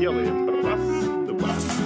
Делаем. Раз, два.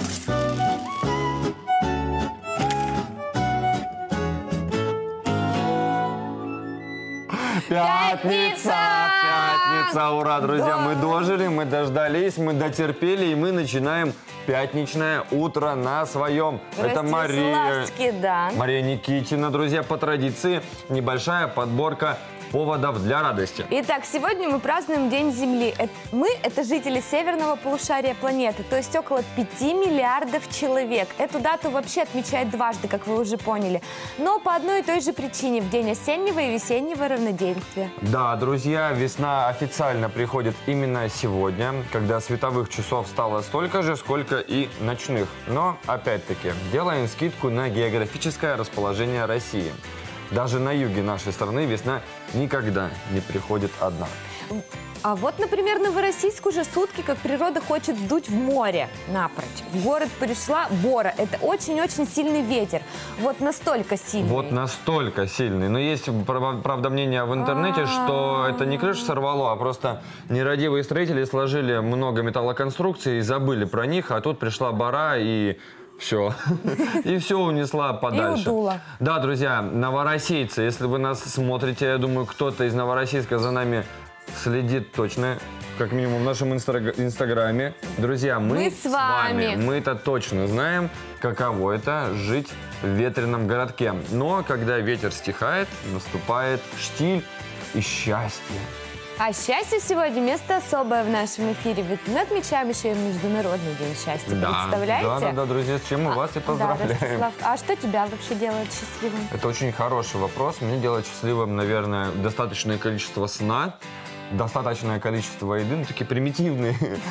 Пятница! Пятница! Ура, друзья! Мы дожили, мы дождались, мы дотерпели, и мы начинаем пятничное утро на своем. Это Мария Никитина, друзья, по традиции небольшая подборка поводов для радости. Итак, сегодня мы празднуем День Земли. Мы – это жители северного полушария планеты, то есть около 5 миллиардов человек. Эту дату вообще отмечают дважды, как вы уже поняли, но по одной и той же причине – в день осеннего и весеннего равноденствия. Да, друзья, весна официально приходит именно сегодня, когда световых часов стало столько же, сколько и ночных. Но, опять-таки, делаем скидку на географическое расположение России. Даже на юге нашей страны весна никогда не приходит одна. А вот, например, Новороссийск уже сутки, как природа хочет сдуть в море напрочь. В город пришла Бора. Это очень-очень сильный ветер. Вот настолько сильный. Вот настолько сильный. Но есть, правда, мнение в интернете, что это не крышу сорвало, а просто нерадивые строители сложили много металлоконструкций и забыли про них, а тут пришла Бора и... все. И все унесла подальше. И удула. Да, друзья, новороссийцы, если вы нас смотрите, я думаю, кто-то из Новороссийска за нами следит точно, как минимум в нашем инстаграме. Друзья, мы с вами. Мы-то точно знаем, каково это жить в ветреном городке. Но когда ветер стихает, наступает штиль и счастье. А счастье сегодня место особое в нашем эфире, ведь мы отмечаем еще и Международный день счастья. Да, представляете? Да, друзья, с чем мы вас и поздравляем. Да, Ростислав, а что тебя вообще делает счастливым? Это очень хороший вопрос. Меня делает счастливым, наверное, достаточное количество сна, достаточное количество еды, ну, такие примитивные,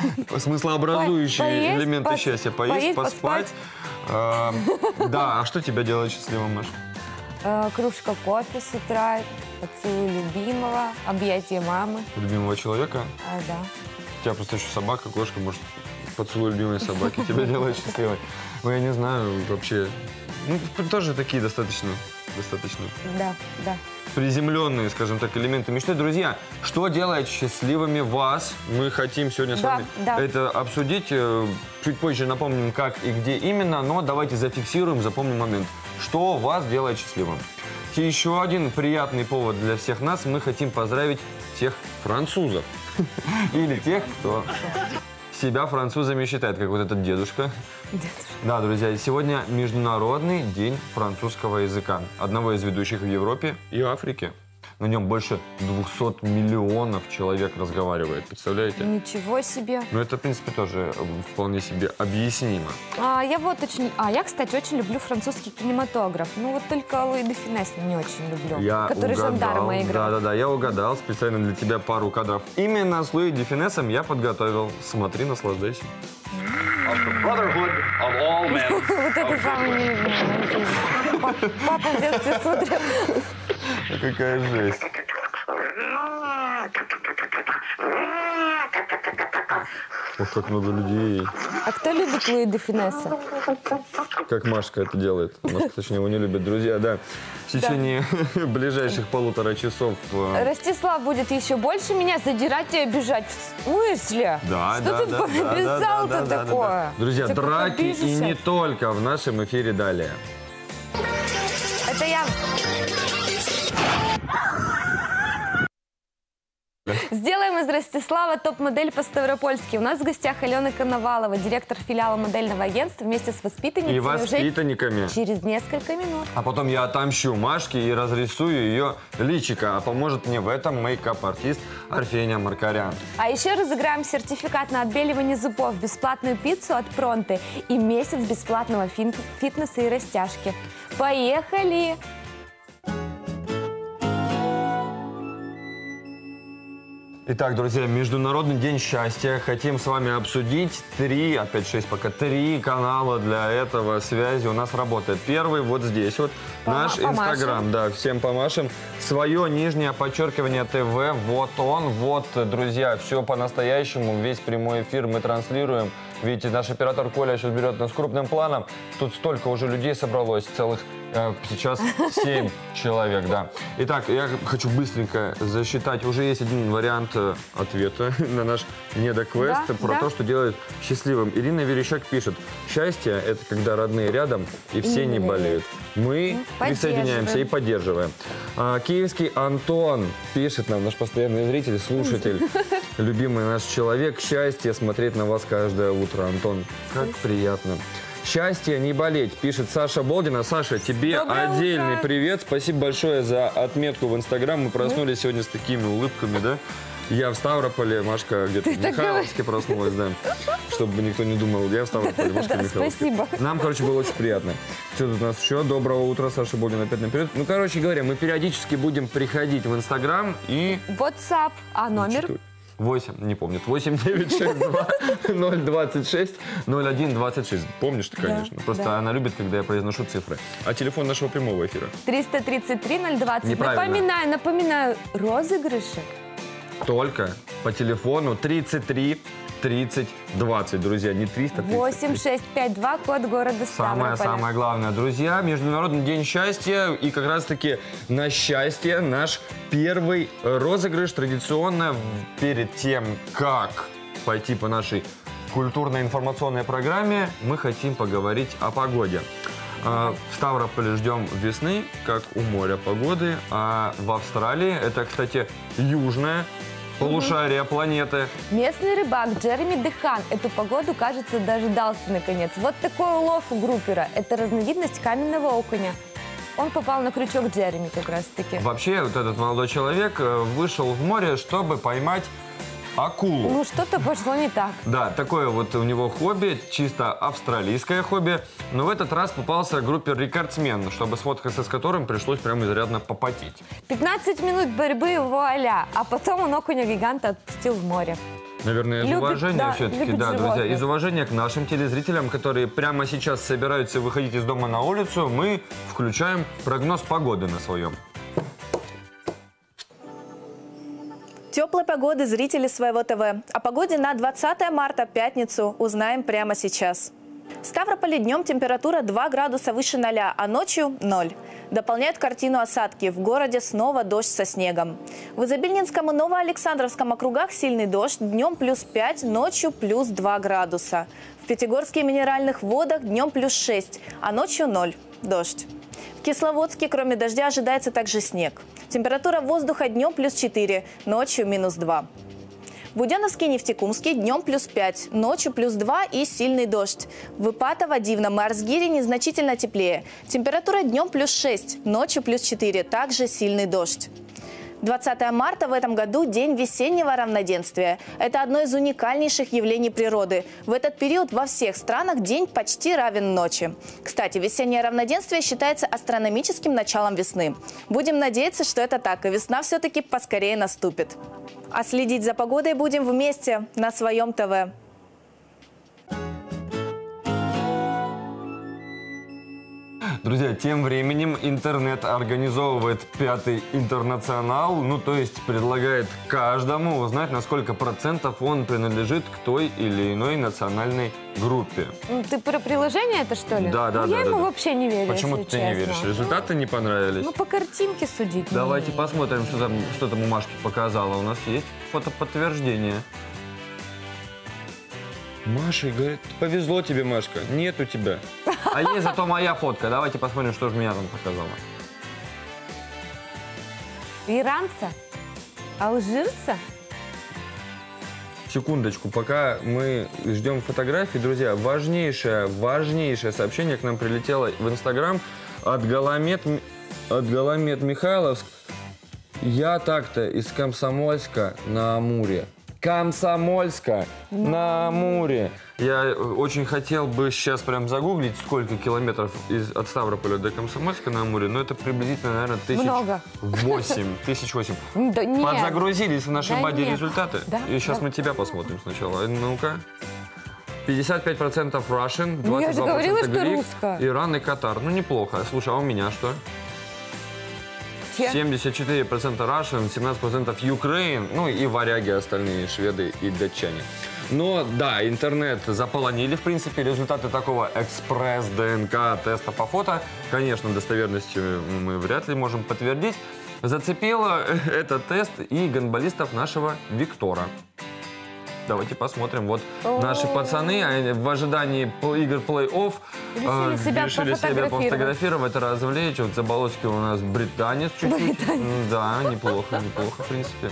смыслообразующие элементы счастья. Поесть, поспать. Да, а что тебя делает счастливым, Маш? Кружка кофе с утра, поцелуй любимого, объятие мамы. Любимого человека? Да. У тебя просто еще собака, кошка, может, поцелуй любимой собаки тебя делает счастливой. Ну, я не знаю, вообще, ну, тоже такие достаточно. Да. Приземленные, скажем так, элементы мечты. Друзья, что делает счастливыми вас? Мы хотим сегодня с вами это обсудить. Чуть позже напомним, как и где именно, но давайте зафиксируем, запомним момент. Что вас делает счастливым? И еще один приятный повод для всех нас. Мы хотим поздравить всех французов. Или тех, кто себя французами считает, как вот этот дедушка. Да, друзья, сегодня Международный день французского языка. Одного из ведущих в Европе и Африке. На нем больше 200 миллионов человек разговаривает. Представляете? Ничего себе. Ну, это, в принципе, тоже вполне себе объяснимо. Я, кстати, очень люблю французский кинематограф. Ну, вот только Луи де Фюнес не очень люблю. Который жандарма играл. Да, я угадал. Специально для тебя пару кадров. Именно с Луи де Фюнесом я подготовил. Смотри, наслаждайся. Вот это самое нелюбимое. Папа в детстве смотрел. Какая жесть. Ох, как много людей. А кто любит Луи де Фюнеса? Как Машка это делает. Машка, точнее, его не любит. Друзья, да, в течение ближайших 1,5 часов... Ростислав будет еще больше меня задирать и обижать. В смысле? Да, что ты написал-то такое? Друзья, драки и не только в нашем эфире далее. Это я... Сделаем из Ростислава топ-модель по-ставропольски. У нас в гостях Алена Коновалова, директор филиала модельного агентства, вместе с воспитанницами. И воспитанниками. Через несколько минут. А потом я отомщу Машке и разрисую ее личико. А поможет мне в этом мейкап-артист Арфения Маркарян. А еще разыграем сертификат на отбеливание зубов, бесплатную пиццу от Пронты и месяц бесплатного фитнеса и растяжки. Поехали! Итак, друзья, Международный день счастья. Хотим с вами обсудить три канала для этого связи у нас работает. Первый вот здесь вот, наш Инстаграм, да, всем помашем. Свое нижнее подчеркивание ТВ, вот он, вот, друзья, все по-настоящему, весь прямой эфир мы транслируем. Видите, наш оператор Коля сейчас берет нас крупным планом. Тут столько уже людей собралось, целых Сейчас 7 человек, да. Итак, я хочу быстренько засчитать. Уже есть один вариант ответа на наш недоквест про то, что делает счастливым. Ирина Верещак пишет: счастье – это когда родные рядом и все не болеют. Мы присоединяемся и поддерживаем. Киевский Антон пишет нам, наш постоянный зритель, слушатель, любимый наш человек. Счастье смотреть на вас каждое утро, Антон. Как приятно. Счастье не болеть, пишет Саша Болдина. Саша, тебе отдельный привет. Спасибо большое за отметку в Инстаграм. Мы проснулись сегодня с такими улыбками, да? Я в Ставрополе, Машка где-то в Михайловске проснулась, да. Чтобы никто не думал, я в Ставрополе, Машка в Михайловске. Спасибо. Нам, короче, было очень приятно. Что тут у нас еще? Доброго утра, Саша Болдина опять наперед. Ну, короче говоря, мы периодически будем приходить в Инстаграм и... WhatsApp, а номер? 8, не помнит, 8962-026-0126. Помнишь ты, конечно. Просто она любит, когда я произношу цифры. А телефон нашего прямого эфира? 333-020. Напоминаю, розыгрыши. Только по телефону 33 30 20, друзья, не 300, 8652, код города Ставрополя. Самое главное, друзья, Международный день счастья. И как раз-таки на счастье наш первый розыгрыш. Традиционно перед тем, как пойти по нашей культурно-информационной программе, мы хотим поговорить о погоде. В Ставрополе ждем весны, как у моря погоды, а в Австралии, это, кстати, южная полушарие планеты. Местный рыбак Джереми Дехан эту погоду, кажется, дождался наконец. Вот такой улов у группера. Это разновидность каменного окуня. Он попал на крючок Джереми как раз-таки. Вообще, вот этот молодой человек вышел в море, чтобы поймать акулу. Ну, что-то пошло не так. Да, такое вот у него хобби, чисто австралийское хобби. Но в этот раз попался группер-рекордсмен, чтобы сфоткаться с которым пришлось прям изрядно попотеть. 15 минут борьбы, вуаля! А потом он окуня-гиганта отпустил в море. Наверное, из уважения все-таки, да, друзья, из уважения к нашим телезрителям, которые прямо сейчас собираются выходить из дома на улицу, мы включаем прогноз погоды на своем. Теплой погоды зрители своего ТВ. О погоде на 20 марта, пятницу, узнаем прямо сейчас. В Ставрополе днем температура 2 градуса выше 0, а ночью – 0. Дополняют картину осадки. В городе снова дождь со снегом. В Изобильнинском и Новоалександровском округах сильный дождь. Днем +5, ночью +2 градуса. В Пятигорске и Минеральных водах днем +6, а ночью 0. Дождь. В Кисловодске, кроме дождя, ожидается также снег. Температура воздуха днем +4, ночью -2. В Буденновске и Нефтекумске днем +5, ночью +2 и сильный дождь. В Ипатово, Дивном и Арзгире незначительно теплее. Температура днем +6, ночью +4, также сильный дождь. 20 марта в этом году – день весеннего равноденствия. Это одно из уникальнейших явлений природы. В этот период во всех странах день почти равен ночи. Кстати, весеннее равноденствие считается астрономическим началом весны. Будем надеяться, что это так, и весна все-таки поскорее наступит. А следить за погодой будем вместе на своем ТВ. Друзья, тем временем интернет организовывает 5-й интернационал, ну то есть предлагает каждому узнать, на сколько процентов он принадлежит к той или иной национальной группе. Ты про приложение это, что ли? Да. Я ему вообще не верю. Почему ты не веришь? Результаты не понравились? Ну, по картинке судить. Давайте посмотрим, что там у Машки показала. У нас есть фотоподтверждение. Маша говорит, повезло тебе, Машка, нет у тебя. А есть зато моя фотка. Давайте посмотрим, что же меня там показала. Иранца? Алжирца? Секундочку, пока мы ждем фотографии, друзья, важнейшее сообщение к нам прилетело в Инстаграм от Галамед Михайловск. Я так-то из Комсомольска на Амуре. Комсомольска на Амуре. Я очень хотел бы сейчас прям загуглить, сколько километров от Ставрополя до Комсомольска на Амуре, но это приблизительно, наверное, 1008. Да нет. Подзагрузились в нашей баде результаты. Да? И сейчас мы тебя посмотрим сначала. Ну-ка. 55% Russian, 22% Ну, я же говорила, что Greek, русско. Иран и Катар. Ну, неплохо. Слушай, а у меня что? 74% Russian, 17% Ukraine, ну и варяги остальные, шведы и датчане. Но да, интернет заполонили, в принципе, результаты такого экспресс-ДНК-теста по фото. Конечно, достоверностью мы вряд ли можем подтвердить. Зацепило этот тест и гандболистов нашего Виктора. Давайте посмотрим. Вот наши пацаны в ожидании игр плей-офф решили себя пофотографировать, развлечь. Вот Заболоцкий у нас британец чуть-чуть. Да, неплохо, в принципе.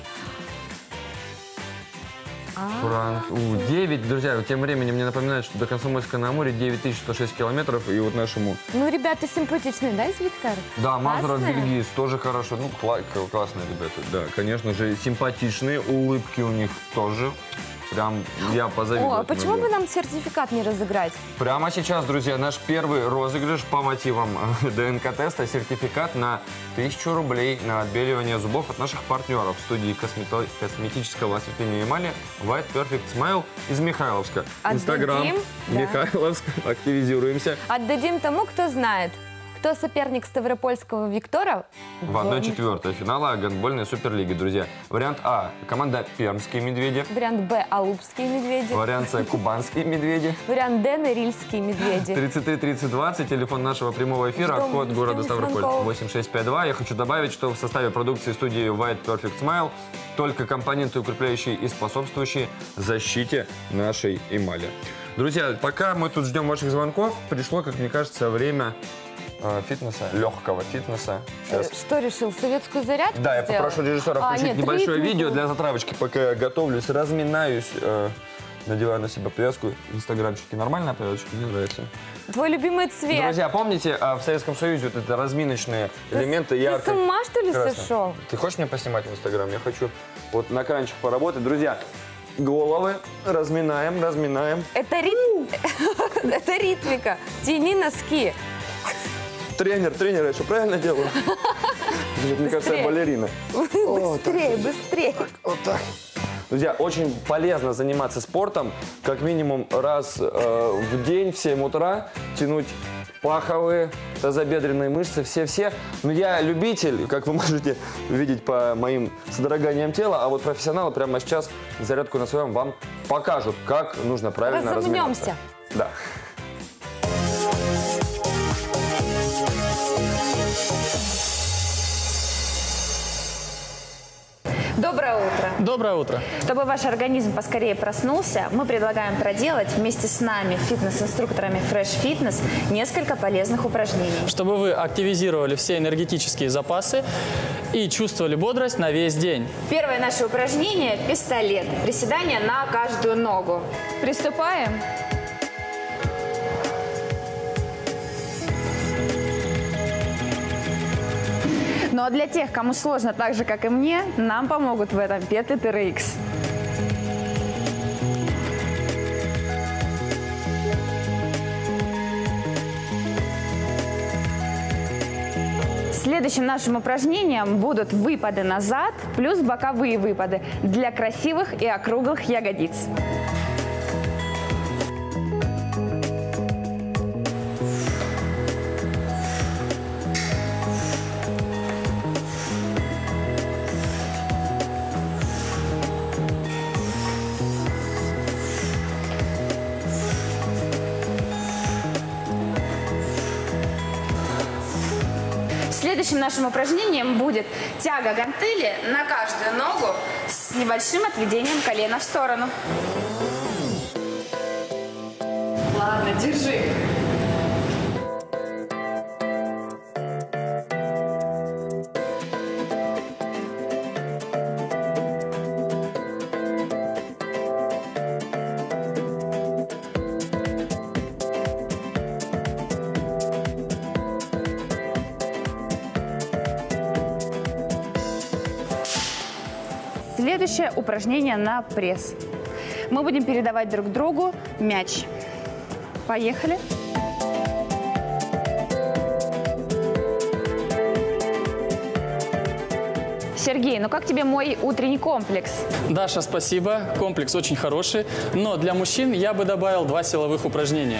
9, друзья, тем временем мне напоминают, что до Комсомольска на Амуре 9106 километров, и вот нашему... Ну, ребята симпатичные, да, из Виктора? Да, Мазуров, Бельгиз тоже хорошо, ну, классные ребята, да, конечно же, симпатичные, улыбки у них тоже. Прям я позавидую. О, а почему бы нам сертификат не разыграть? Прямо сейчас, друзья, наш первый розыгрыш по мотивам ДНК-теста. Сертификат на 1000 рублей на отбеливание зубов от наших партнеров в студии косметического осветления эмали White Perfect Smile из Михайловска. Инстаграм Михайловск. Активизируемся. Отдадим тому, кто знает. Кто соперник ставропольского Виктора? В 1/4 финала гандбольной суперлиги, друзья. Вариант А – команда Пермские медведи. Вариант Б – Алупские медведи. Вариант С – Кубанские медведи. Вариант Д – Норильские медведи. 33 30 20, телефон нашего прямого эфира, код города Ставрополь 8652. Я хочу добавить, что в составе продукции студии White Perfect Smile только компоненты, укрепляющие и способствующие защите нашей эмали. Друзья, пока мы тут ждем ваших звонков, пришло, как мне кажется, время фитнеса, легкого фитнеса. Сейчас. Что решил, советскую зарядку Да, я сделать? попрошу режиссера включить небольшое видео для затравочки, пока я готовлюсь, разминаюсь, надеваю на себя повязку. Инстаграмчики нормальная повязочка? Мне нравится. Твой любимый цвет. Друзья, помните, в Советском Союзе вот это разминочные элементы яркие? Ты с ума, что ли, сошел? Ты хочешь меня поснимать в Инстаграм? Я хочу вот на экранчик поработать. Друзья, головы разминаем, разминаем. Это ритмика. Тяни носки. Тренер, я что, правильно делаю? Мне кажется, я балерина. Быстрее, быстрее. Вот так. Друзья, очень полезно заниматься спортом. Как минимум раз в день в 7 утра тянуть паховые, тазобедренные мышцы, все-все. Но я любитель, как вы можете видеть по моим содроганиям тела, а вот профессионалы прямо сейчас зарядку на своем вам покажут, как нужно правильно разминаться. Разомнемся. Да. Доброе утро. Доброе утро. Чтобы ваш организм поскорее проснулся, мы предлагаем проделать вместе с нами, фитнес-инструкторами Fresh Fitness, несколько полезных упражнений. Чтобы вы активизировали все энергетические запасы и чувствовали бодрость на весь день. Первое наше упражнение – пистолет. Приседания на каждую ногу. Приступаем. Но для тех, кому сложно так же, как и мне, нам помогут в этом петли TRX. Следующим нашим упражнением будут выпады назад плюс боковые выпады для красивых и округлых ягодиц. Следующим нашим упражнением будет тяга гантели на каждую ногу с небольшим отведением колена в сторону. Ладно, держи. Следующее упражнение на пресс. Мы будем передавать друг другу мяч. Поехали. Сергей, ну как тебе мой утренний комплекс? Даша, спасибо. Комплекс очень хороший. Но для мужчин я бы добавил 2 силовых упражнения.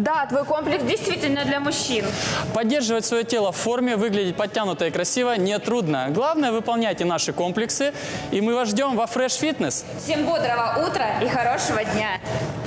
Да, твой комплекс действительно для мужчин. Поддерживать свое тело в форме, выглядеть подтянуто и красиво нетрудно. Главное, выполняйте наши комплексы, и мы вас ждем во Fresh Fitness. Всем бодрого утра и хорошего дня.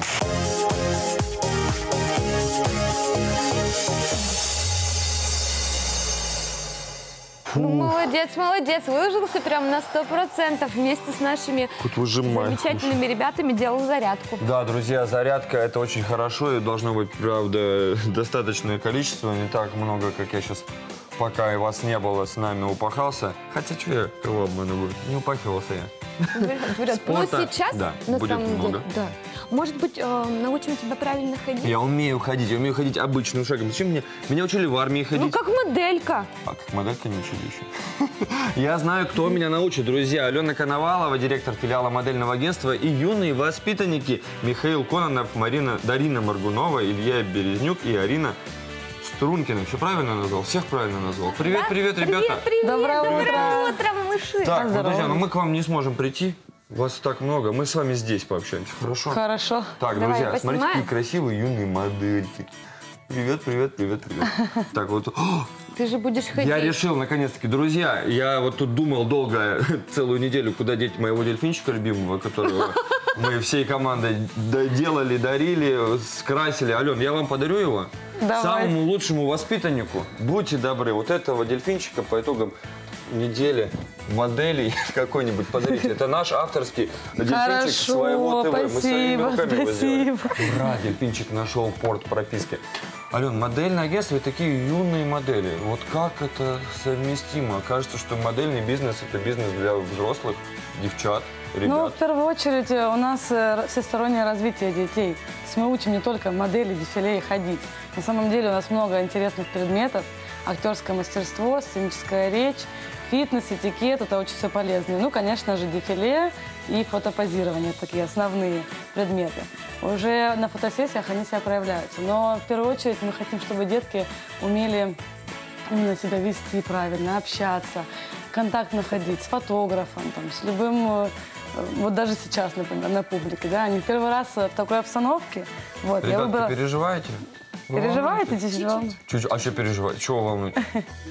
Ну, молодец, молодец. Выложился прям на 100% вместе с нашими замечательными ребятами делал зарядку. Да, друзья, зарядка – это очень хорошо и должно быть, правда, достаточное количество. Не так много, как я сейчас, пока и вас не было, с нами упахался. Хотя, что я кого обманываю? Не упахивался я. Говорят, ну сейчас, да, на будет самом много. деле, да. Может быть, научим тебя правильно ходить? Я умею ходить обычным шагом. Зачем меня учили в армии ходить? Ну, как моделька. А как моделька не учили еще. Я знаю, кто меня научит, друзья. Алена Коновалова, директор филиала модельного агентства, и юные воспитанники Михаил Кононов, Дарина Моргунова, Илья Березнюк и Арина Стрункина. Все правильно назвал? Всех правильно назвал. Привет, Да? привет, ребята. Привет, Доброе доброе утро, малыши. Так, ну, друзья, мы к вам не сможем прийти. Вас так много. Мы с вами здесь пообщаемся. Хорошо? Хорошо. Так, Давай, друзья, смотрите, поснимаем. какие красивые юные модельки. Привет, привет, привет, привет. Так, вот. Ты же будешь ходить. Я решил, наконец-таки, друзья, я вот тут думал долго, целую неделю, куда деть моего дельфинчика любимого, которого мы всей командой делали, дарили, скрасили. Ален, я вам подарю его. Давай. Самому лучшему воспитаннику. Будьте добры, вот этого дельфинчика по итогам недели моделей какой-нибудь подарите. Это наш авторский дельфинчик своего ТВ. Мы своими руками его сделали. Ура, дельфинчик нашел порт прописки. Ален, модельное агентство и такие юные модели. Вот как это совместимо? Кажется, что модельный бизнес – это бизнес для взрослых, девчат, ребят. Ну, в первую очередь, у нас всестороннее развитие детей. То есть мы учим не только модели, дефиле и ходить. На самом деле у нас много интересных предметов. Актерское мастерство, сценическая речь, фитнес, этикет – это очень все полезно. Ну, конечно же, дефиле и фотопозирование – такие основные предметы. Уже на фотосессиях они себя проявляются. Но в первую очередь мы хотим, чтобы детки умели именно себя вести правильно, общаться, контакт находить с фотографом, там, с любым, вот даже сейчас, например, на публике, да, они первый раз в такой обстановке. Вот, я выбрала... Ребята, переживаете? Переживаете? Чуть-чуть? Чуть-чуть. А что переживаете? Чего вы волнуетесь?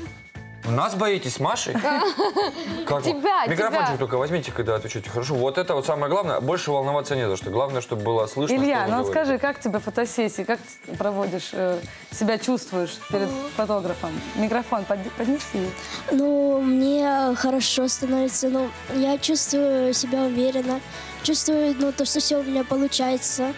Нас боитесь с Машей? Как Тебя, микрофончик тебя. только возьмите, когда отвечаете. Хорошо. Вот это вот самое главное. Больше волноваться не за что. Главное, чтобы было слышно, Илья, что вы ну говорите. скажи, как тебе фотосессии, как ты проводишь, себя чувствуешь перед фотографом? Микрофон поднеси. Ну, мне хорошо становится, ну, я чувствую себя уверенно, чувствую, ну, то, что все у меня получается.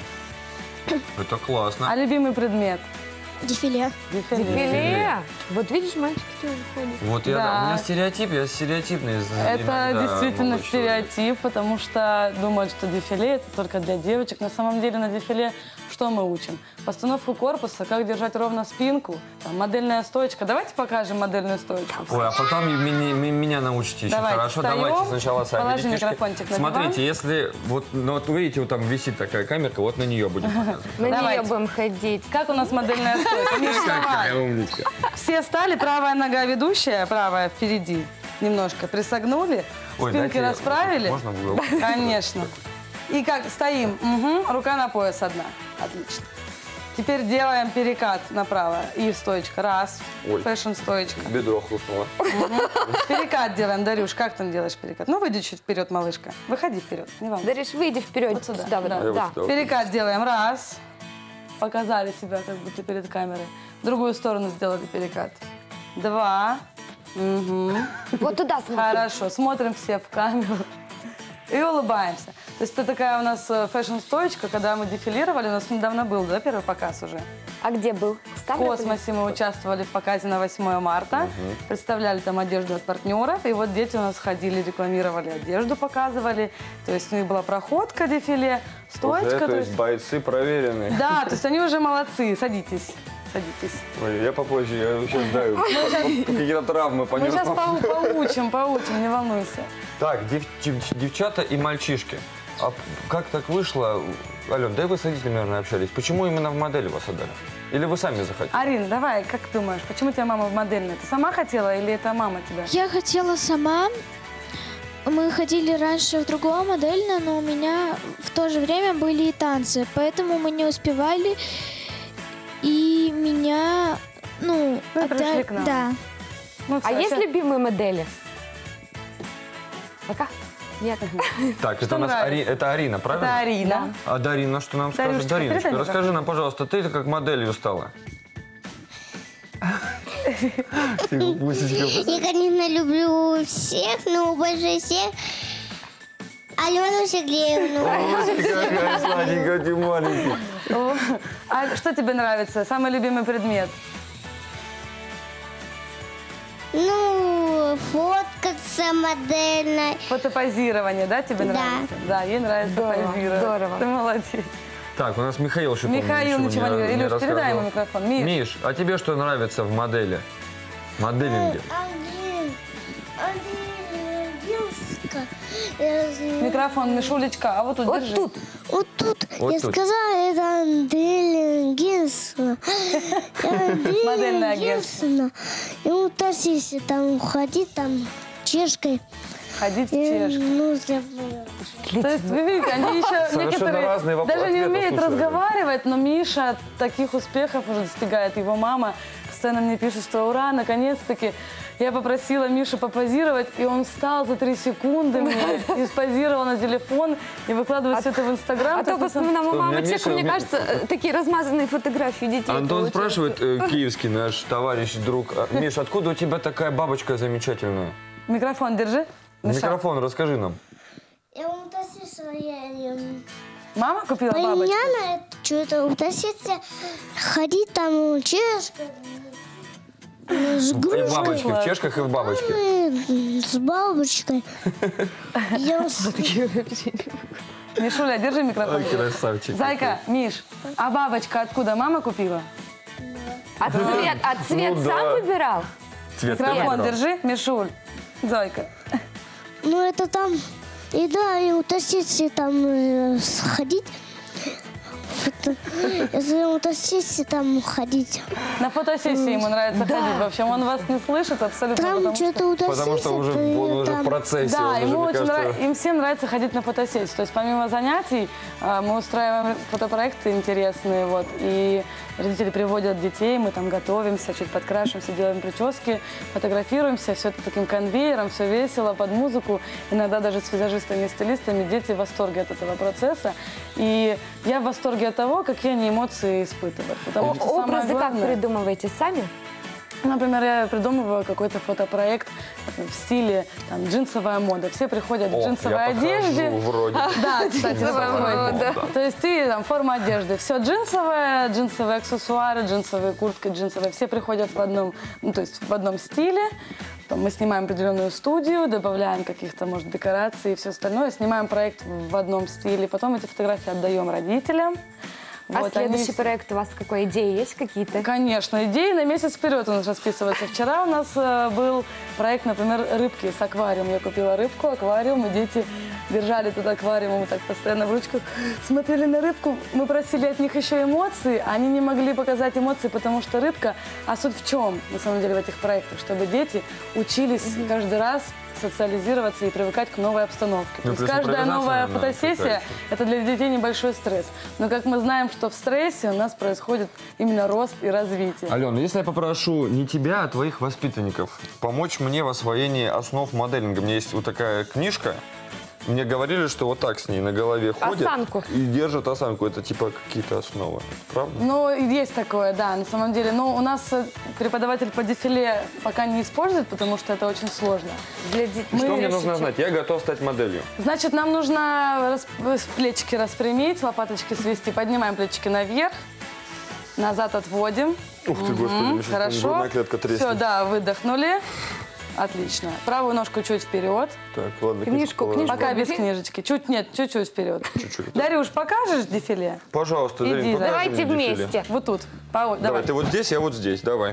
Это классно. А любимый предмет? Дефиле. Дефиле. Вот видишь, мальчики тоже ходят. Вот Да. у меня стереотип, я стереотипный. Это иногда действительно молодой человек. стереотип, потому что думают, что дефиле это только для девочек. На самом деле на дефиле что мы учим? Постановку корпуса, как держать ровно спинку, там, модельная стойка. Давайте покажем модельную стойку. Ой, а потом меня научите еще. Давайте Хорошо, встаем, давайте сначала сами. положи детишки. микрофончик на Смотрите, диван. если вот, ну, вот вы видите, вот там висит такая камерка, вот на нее будем показывать. На нее Давайте. будем ходить. Как у нас модельная стойка? Миш, Какая давай. умничка. Все встали, правая нога ведущая, правая впереди. Немножко присогнули, Ой, спинки дайте расправили. можно в угол? Конечно. И как стоим, рука на пояс одна. Отлично. Теперь делаем перекат направо и стоечка. Раз, Ой. фэшн-стоечка. Бедро хрустнуло. Перекат делаем, Дарюш, как там делаешь перекат? Ну, выйди чуть вперед, малышка. Выходи вперед, не вам. Дариш, выйди вперед. Вот сюда, Сюда, вот, да. да. Вот Перекат делаем, раз. Показали себя, как будто перед камерой. В другую сторону сделали перекат. Два. Вот туда смотри. Хорошо, смотрим все в камеру и улыбаемся. То есть это такая у нас фэшн-стоечка, когда мы дефилировали, у нас недавно был, да, первый показ уже? А где был? В космосе мы участвовали в показе на 8 марта, представляли там одежду от партнеров, и вот дети у нас ходили, рекламировали одежду, показывали, то есть у них была проходка, дефиле, стоечка. Уже, то есть бойцы проверенные. Да, то есть они уже молодцы, садитесь. Садитесь. Ой, я попозже, я сейчас знаю, какие-то травмы по Мы сейчас нервам. поучим, не волнуйся. Так, девчата и мальчишки. А как так вышло? Ален, да и вы с родителями, наверное, общались. Почему именно в модели вас отдали? Или вы сами захотели? Арин, давай, как думаешь, почему тебя мама в модельной? Ты сама хотела или это мама тебя? Я хотела сама. Мы ходили раньше в другое модельное, но у меня в то же время были и танцы, поэтому мы не успевали. И меня, ну, Вы пришли к нам. да. Ну, А всё, есть щас- любимые модели? Пока? Нет. Так, это Что у нас нравится? это Арина, правильно? Это Арина. А Дарина что нам скажет? Дарюшечка, Дариночка, передай расскажи нам, пожалуйста, ты как моделью стала? Я, конечно, люблю всех, но больше всех Алену Сергеевну. Какая сладенькая ты маленький. О, а что тебе нравится? Самый любимый предмет? Ну, фоткаться модельно. Фотопозирование, да, тебе Да. нравится? Да, ей нравится Здорово, позировать. здорово. Ты молодец. Так, у нас Михаил еще, по-моему, Михаил ничего не говорит. Илюш, передай ему рассказывал. микрофон. Миш. Миш, а тебе что нравится в модели? Моделинге? Микрофон, Мишулечка, а вот тут Вот держи. тут. Вот тут, Вот я тут. сказала, это агентство. Модельное агентство. И вот если там ходить, там чешкой. Ходить в И, чешку. ну, я... То есть, вы видите, они еще Совершенно некоторые разные даже не ответы, умеют слушай. разговаривать, но Миша таких успехов уже достигает. Его мама постоянно мне пишет, что ура, наконец-таки. Я попросила Мишу попозировать, и он встал за 3 секунды мне и спозировал на телефон и выкладывает все это в Инстаграм. А то в Так, основном у Что, мамы меня тех, мне Миша- кажется, такие размазанные фотографии детей. Антон получаются. спрашивает, киевский наш товарищ, друг. Миш, откуда у тебя такая бабочка замечательная? Микрофон держи. Миша. Микрофон, расскажи нам. Я утащила, Мама купила меня бабочку? на это что-то утащиться, ходить там чешкой. С И в грушкой. бабочке, в чешках и в бабочке. С бабочкой. Я с- Мишуля, держи микрофон. Ой, красавчик. Зайка, Миш, а бабочка откуда? Мама купила? А цвет Ну сам да. выбирал? Цвет Микрофон выбрал. держи, Мишуль. Зайка. Ну, это там, и да, и утащить, и там сходить. Если утащить, и там ходить. На фотосессии ему нравится ходить. В общем, он вас не слышит абсолютно. Там потому что- что-то утащить. Потому что уже, и он уже в там- процессе. Да, он уже, ему мне очень кажется, им всем нравится ходить на фотосессии. То есть помимо занятий мы устраиваем фотопроекты интересные. Вот, и родители приводят детей, мы там готовимся, чуть подкрашиваемся, делаем прически, фотографируемся. Все это таким конвейером, все весело, под музыку. Иногда даже с визажистами и стилистами дети в восторге от этого процесса. И я в восторге от того, какие они эмоции испытывают. Потому что самое Образы как главное- придумываете сами? Например, я придумываю какой-то фотопроект в стиле там, джинсовая мода. Все приходят в О, джинсовой я подхожу одежде. вроде. Да, кстати, Джинсовая такой. мода. То есть ты там форма одежды. Все джинсовое, джинсовые аксессуары, джинсовые куртки, джинсовые. Все приходят в одном, ну, то есть в одном стиле. Потом мы снимаем определенную студию, добавляем каких-то, может, декораций и все остальное. Снимаем проект в одном стиле. Потом эти фотографии отдаем родителям. А Вот, они следующий проект у вас какой? Идеи есть какие-то? Конечно, идеи на месяц вперед у нас расписываются. Вчера у нас был проект, например, рыбки с аквариумом. Я купила рыбку, аквариум, и дети держали тут аквариум, мы так постоянно в ручках смотрели на рыбку. Мы просили от них еще эмоции, они не могли показать эмоции, потому что рыбка... А суть в чем, на самом деле, в этих проектах? Чтобы дети учились каждый раз социализироваться и привыкать к новой обстановке. Ну, То есть плюс каждая импровизация, новая наверное, фотосессия – это для детей небольшой стресс. Но как мы знаем, что в стрессе у нас происходит именно рост и развитие. Алена, если я попрошу не тебя, а твоих воспитанников помочь мне в освоении основ моделинга. У меня есть вот такая книжка. Мне говорили, что вот так с ней на голове ходят Осанку. и держат осанку. Это типа какие-то основы. Правда? Ну, есть такое, да, на самом деле. Но у нас преподаватель по дефиле пока не использует, потому что это очень сложно. Для детей. Что мне нужно знать? Я готов стать моделью. Значит, нам нужно плечики распрямить, лопаточки свести. Поднимаем плечики наверх, назад отводим. Ух ты, господи, мне сейчас Хорошо. грудная клетка треснет. Все, да, выдохнули. Отлично. Правую ножку чуть вперед. Так, ладно, Книжку, положу. Пока без книжечки. чуть-чуть вперед. Чуть-чуть. Дарюш, покажешь дефиле? Пожалуйста, Иди, Дарин, покажи Давайте мне дефиле. вместе. Вот тут. Давай, Давай. ты вот здесь, я вот здесь. Давай.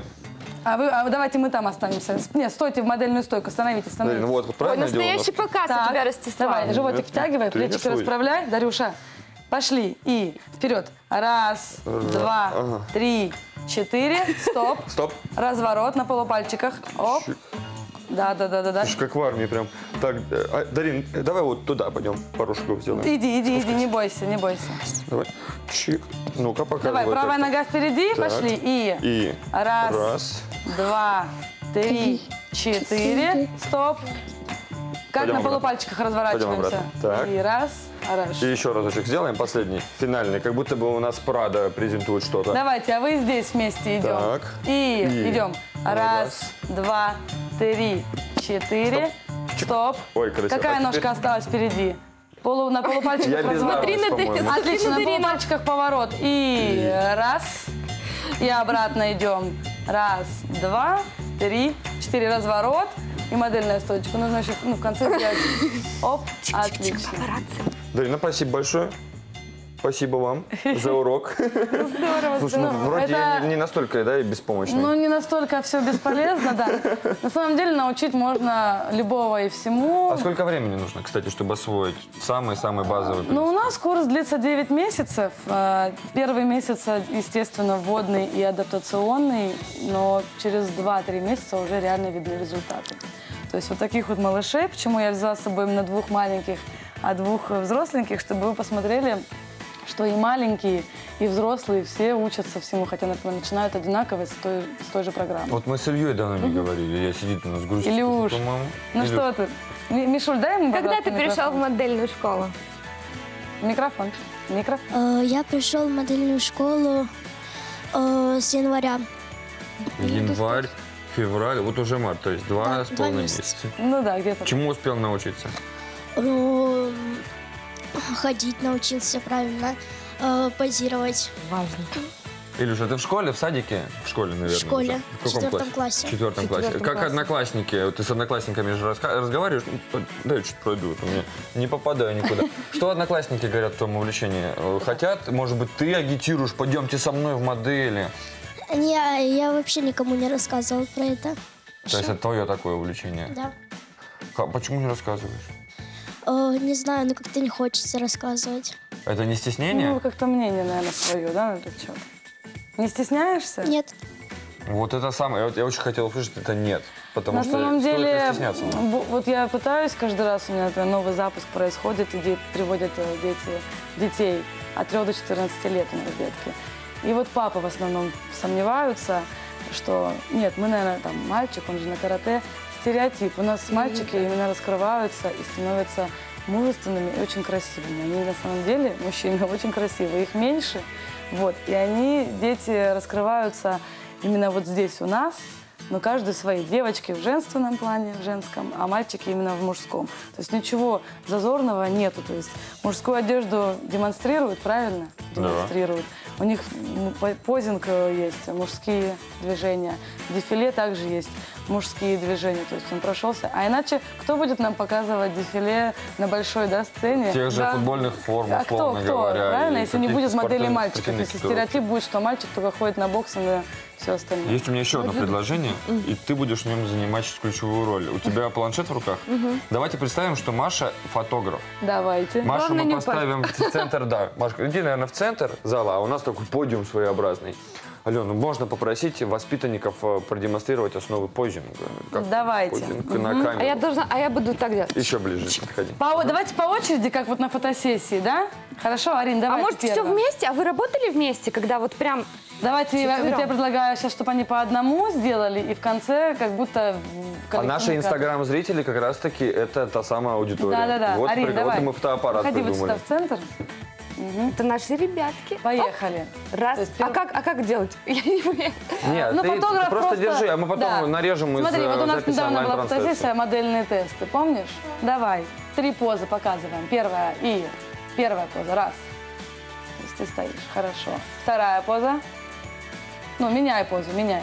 А давайте мы там останемся. Нет, стойте в модельную стойку. Становитесь, Дарин, становитесь. вот Ой, правильно я делаю настоящий ножку? показ у тебя, Ростислав. Давай, животик Ты втягивай, плечики рисуй. расправляй. Дарюша, пошли. И вперед. Раз, два, ага. 3, 4. Стоп. Стоп. Разворот на полупальчиках. Оп. Да. Слушай, как в армии прям. Так, Дарин, давай вот туда пойдем, пару шагов сделаем. Иди, не бойся. Давай. Чик. Ну-ка, показывай. Давай, правая нога впереди, Так. пошли. И раз, два, три, четыре. Стоп. Как Пойдем на обратно. полупальчиках разворачиваемся. Пойдем обратно. Так. И раз. И еще разочек сделаем, последний, финальный, как будто бы у нас Прада презентует что-то. Давайте, а вы здесь вместе идем. Так. И идем. Раз, два, три, четыре. Стоп. Ой, красиво. Какая А ножка теперь- осталась впереди? На полупальчиках Я без разворот. ног, по-моему. Отлично, на полупальчиках поворот. И раз. И обратно идем. Раз, два, три, четыре. Разворот. И модельная стоечка. Нужно еще в конце сделать. Оп, отлично. Дарина, спасибо большое. Спасибо вам за урок. Здорово. Слушай, ну, вроде я не настолько, да, и беспомощный. Ну, не настолько все бесполезно, да. На самом деле научить можно любого и всему. А сколько времени нужно, кстати, чтобы освоить самый-самый базовый? Ну, у нас курс длится 9 месяцев. Первый месяц, естественно, вводный и адаптационный, но через 2-3 месяца уже реально видны результаты. То есть вот таких вот малышей, почему я взяла с собой именно 2 маленьких, а 2 взросленьких, чтобы вы посмотрели, что и маленькие, и взрослые все учатся всему, хотя, например, начинают одинаково с той же программы. Вот мы с Ильей давно не говорили, я сидит у нас грустит. Илюш, ну что ты? Мишуль, дай ему, Когда ты перешел в микрофон. модельную школу? Микрофон. Я пришел в модельную школу с января. Январь, февраль, вот уже март, то есть 2,5 месяца. Ну да, где-то. Чему успел научиться? Ну, ходить научился правильно, позировать. Важно. Илюша, ты в школе, в садике? В школе, наверное. В школе, уже. в 4 классе. В 4 классе. Четвертом Как классе. одноклассники? Вот ты с одноклассниками же разговариваешь? Ну, дай чуть пройду, у меня не попадаю никуда. Что одноклассники говорят о том увлечении? Хотят, может быть, ты агитируешь, пойдемте со мной в модели? Я вообще никому не рассказывал про это. То есть это твое такое увлечение? Да. Почему не рассказываешь? Не знаю, но как-то не хочется рассказывать. Это не стеснение? Ну, как-то мнение, наверное, свое, да, на этот счет. Не стесняешься? Нет. Вот это самое, я очень хотел услышать, это нет. Потому На что самом стоит деле, ли стесняться? вот я пытаюсь каждый раз, у меня например, новый запуск происходит, и приводят детей от 3 до 14 лет у нас детки. И вот папы в основном сомневаются, что нет, мы, наверное, там мальчик, он же на карате, стереотип. У нас мальчики именно раскрываются и становятся мужественными и очень красивыми. Они на самом деле, мужчины, очень красивые, их меньше. Вот. И они, дети, раскрываются именно вот здесь у нас, но каждый свои. Девочки в женственном плане, в женском, а мальчики именно в мужском. То есть ничего зазорного нету. То есть мужскую одежду демонстрируют, правильно? Демонстрируют. У них позинг есть, мужские движения. В дефиле также есть мужские движения. То есть он прошелся. А иначе кто будет нам показывать дефиле на большой, да, сцене? В тех же Да. футбольных формах, А кто, условно кто? говоря. Правильно, и если не каких-то будет моделей спортивных мальчиков. спортивных Если экипировок. стереотип будет, что мальчик только ходит на бокс и на все остальное. Есть у меня еще одно предложение, и ты будешь в нем занимать ключевую роль. У тебя планшет в руках? Давайте представим, что Маша фотограф. Давайте. Машу Главное, мы не поставим в центр, да. Машка, иди, наверное, в центр зала, а у нас такой подиум своеобразный. Алена, можно попросить воспитанников продемонстрировать основы позинга? Как Давайте. позинг на камеру. А я буду так делать. Еще ближе подходи. Давайте по очереди, как вот на фотосессии, да? Хорошо, Арин, давай. А может все вместе? А вы работали вместе, когда вот прям... Давайте, я Четвером. предлагаю сейчас, чтобы они по одному сделали, и в конце как будто... А наши инстаграм-зрители как раз-таки это та самая аудитория. Да-да-да. Вот, Арин, вот давай. мы фотоаппарат Ходи вот сюда придумали. в центр. Это наши ребятки. Поехали. Раз. То есть А как делать? Я не понимаю. Нет, Ну, ты фотограф просто держи, а мы потом да. нарежем из Смотри, вот у нас записи недавно была онлайн-трансляции. фотосессия, модельные тесты, помнишь? Давай, 3 позы показываем. Первая поза, раз. То есть ты стоишь, хорошо. Вторая поза. Ну, меняй позу, меняй.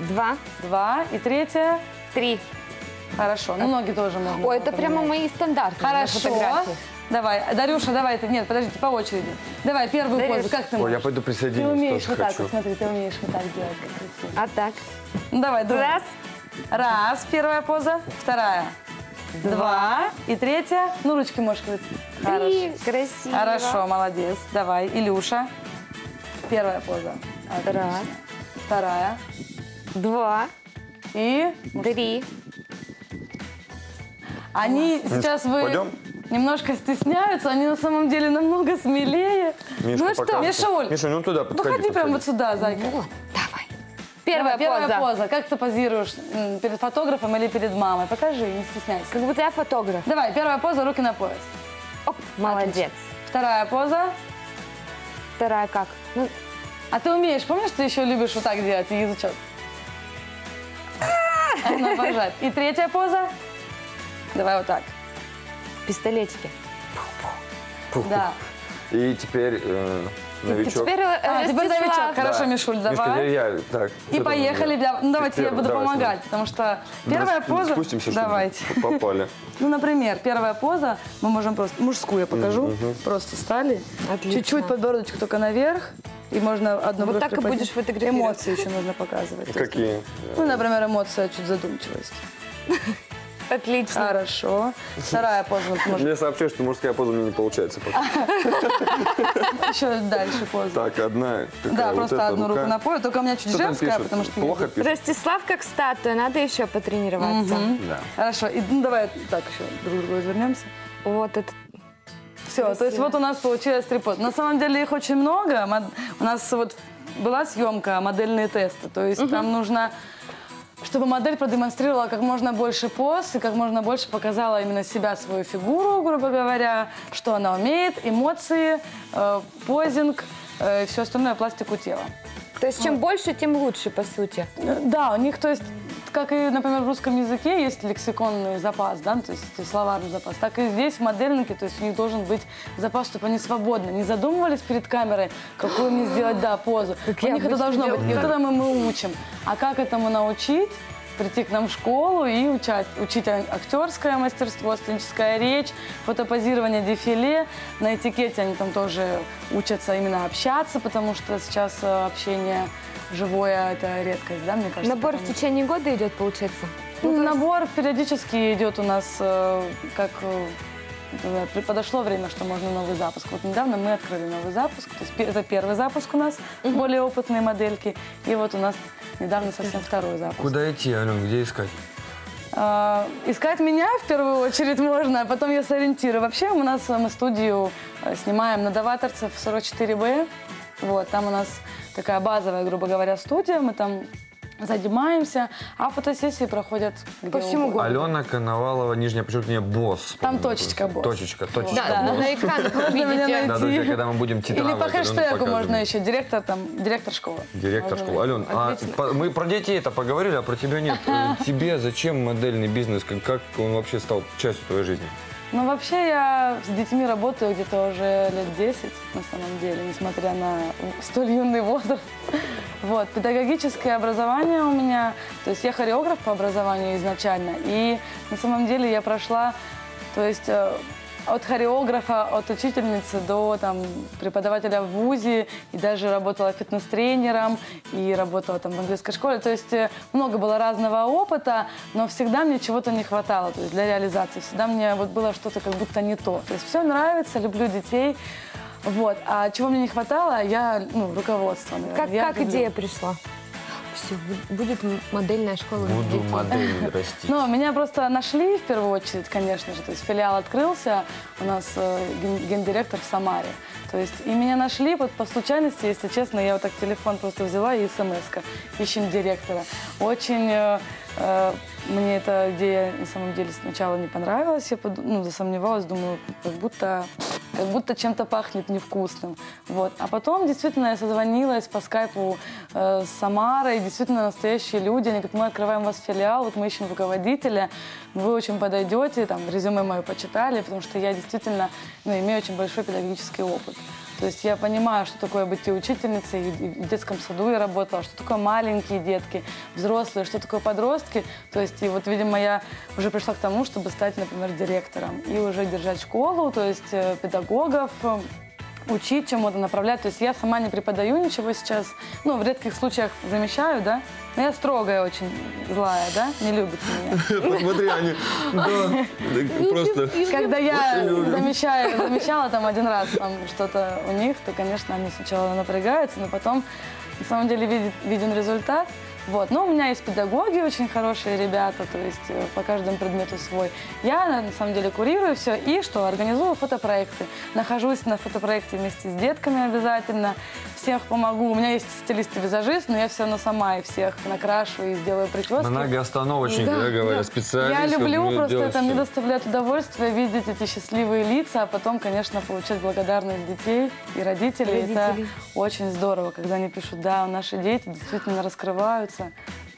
2. И третья. 3. Хорошо, ну ноги тоже можно. Ой, это прямо поменять. мои стандарты. на Хорошо. фотографии. Давай, Дарюша, давай ты. Нет, подождите, по очереди. Давай, первую Дарюш. позу. Как ты Ой, можешь? я пойду Ты присоединюсь, умеешь тоже вот так хочу. вот, смотри, ты умеешь вот так делать, как красиво. А так? Ну, давай, Раз. Раз, первая поза. Вторая. 2. И третья. Ну, ручки можешь крыть. 3. Красиво. Хорошо, молодец. Давай, Илюша. Первая поза. Раз. Вторая. 2. И 3. Они сейчас Пойдем? немножко стесняются, они на самом деле намного смелее. Мишка, ну что, покажется. Мишуль, Миша, ну туда подходи. выходи прямо вот сюда, зайка. Давай. Первая поза. Как ты позируешь, перед фотографом или перед мамой? Покажи, не стесняйся. Как будто я фотограф. Давай, первая поза, руки на пояс. Оп, молодец. Вторая поза. Вторая как? Ну, а ты умеешь, помнишь, ты еще любишь вот так делать, язычок? Одна пожать. И третья поза. Давай вот так. Пистолетики. Да. И теперь новичок. Теперь теперь новичок. Да. Хорошо, Мишуль, Мишка, давай. я. Так, И поехали. Ну, давайте я буду давай, помогать, потому что первая поза... Спустимся, чтобы давайте. попали. Ну, например, первая поза, мы можем просто... Мужскую я покажу. Просто стали. Отлично. Чуть-чуть подбородочек только наверх. И можно одну Вот бровь так и приподнять. будешь фотографировать. Эмоции еще нужно показывать. Какие? Ну, например, эмоция чуть задумчивость. Отлично. Хорошо. Вторая поза. Мне сообщают, что мужская поза у меня не получается пока. Еще дальше поза. Так, одна. Да, просто одну руку на пояс. Только у меня чуть Что там женская, пишут? потому что... Плохо пишут? Ростислав как статуя, надо еще потренироваться. Да. Хорошо. И, ну, давай так еще друг к другу развернемся. Вот это. Все, то есть вот у нас получилось 3 позы. На самом деле их очень много. У нас вот была съемка, модельные тесты. То есть там нужно, чтобы модель продемонстрировала как можно больше поз и как можно больше показала именно себя, свою фигуру, грубо говоря, что она умеет, эмоции, позинг, все остальное, пластику тела. То есть чем больше, тем лучше, по сути. Да, у них, то есть, как и, например, в русском языке есть лексиконный запас, да, то есть словарный запас, так и здесь в модельнике, то есть у них должен быть запас, чтобы они свободно не задумывались перед камерой, какую мне сделать, да, позу. У них это должно быть. И вот это мы учим. А как этому научить? Прийти к нам в школу и учить актерское мастерство, сценическая речь, фотопозирование, дефиле. На этикете они там тоже учатся именно общаться, потому что сейчас общение живое – это редкость, да, мне кажется. Набор в течение года идет, получается? Ну, набор периодически идет у нас, как подошло время, что можно новый запуск. Вот недавно мы открыли новый запуск, то есть это первый запуск у нас, более опытные модельки, и вот у нас недавно совсем второй запуск. Куда идти, Ален, где искать? Искать меня в первую очередь можно, а потом я сориентирую. Вообще мы студию снимаем на Доваторцев 44Б. Вот, там у нас такая базовая, грубо говоря, студия. Мы там занимаемся, а фотосессии проходят по всему городу. Алена Коновалова, нижнее подчеркивание, босс. Там точечка босс. Точечка, Да, босс. на экранах вы видите. Да, друзья, когда мы будем титровать. Или по хэштегу можно еще, директор школы. Директор школы. Ален, мы про детей это поговорили, а про тебя нет. Тебе зачем модельный бизнес? Как он вообще стал частью твоей жизни? Ну, вообще, я с детьми работаю где-то уже лет 10, на самом деле, несмотря на столь юный возраст. Вот, педагогическое образование у меня, то есть я хореограф по образованию изначально, и на самом деле я прошла, то есть от хореографа, от учительницы до там, преподавателя в вузе, и даже работала фитнес-тренером, и работала там в английской школе. То есть много было разного опыта, но всегда мне чего-то не хватало, то есть для реализации. Всегда мне вот было что-то как будто не то. То есть все нравится, люблю детей. Вот. А чего мне не хватало, руководство, наверное. Как идея пришла? Все, будет модельная школа. Буду моделью расти. Ну, меня просто нашли в первую очередь, конечно же. То есть филиал открылся, у нас гендиректор в Самаре. То есть и меня нашли вот по случайности, если честно, я вот так телефон просто взяла и смс-ка. Ищем директора. Очень мне эта идея на самом деле сначала не понравилась. Я засомневалась, думаю, как будто чем-то пахнет невкусным. Вот. А потом действительно я созвонилась по скайпу с Самарой. Действительно настоящие люди. Они говорят, мы открываем у вас филиал, вот мы ищем руководителя, вы очень подойдете, там резюме мое почитали, потому что я действительно имею очень большой педагогический опыт. То есть я понимаю, что такое быть и учительницей, и в детском саду я работала, что такое маленькие детки, взрослые, что такое подростки. То есть и вот, видимо, я уже пришла к тому, чтобы стать, например, директором и уже держать школу, то есть педагогов, учить чему-то, направлять. То есть я сама не преподаю ничего сейчас, в редких случаях замещаю, да. Но я строгая очень, злая, да, не любит меня. Посмотри, они, просто... Когда я замещала там один раз что-то у них, то, конечно, они сначала напрягаются, но потом, на самом деле, виден результат. Вот. Но у меня есть педагоги очень хорошие ребята, то есть по каждому предмету свой. Я, на самом деле, курирую все и что? Организую фотопроекты. Нахожусь на фотопроекте вместе с детками обязательно. Всех помогу. У меня есть стилист-визажист, но я все равно сама и всех накрашу и сделаю прически. Многоостановочник, да, говоря, специалист. Я люблю просто это, мне доставляет удовольствие видеть эти счастливые лица, а потом, конечно, получать благодарность детей и родителей. Это очень здорово, когда они пишут, да, наши дети действительно раскрываются.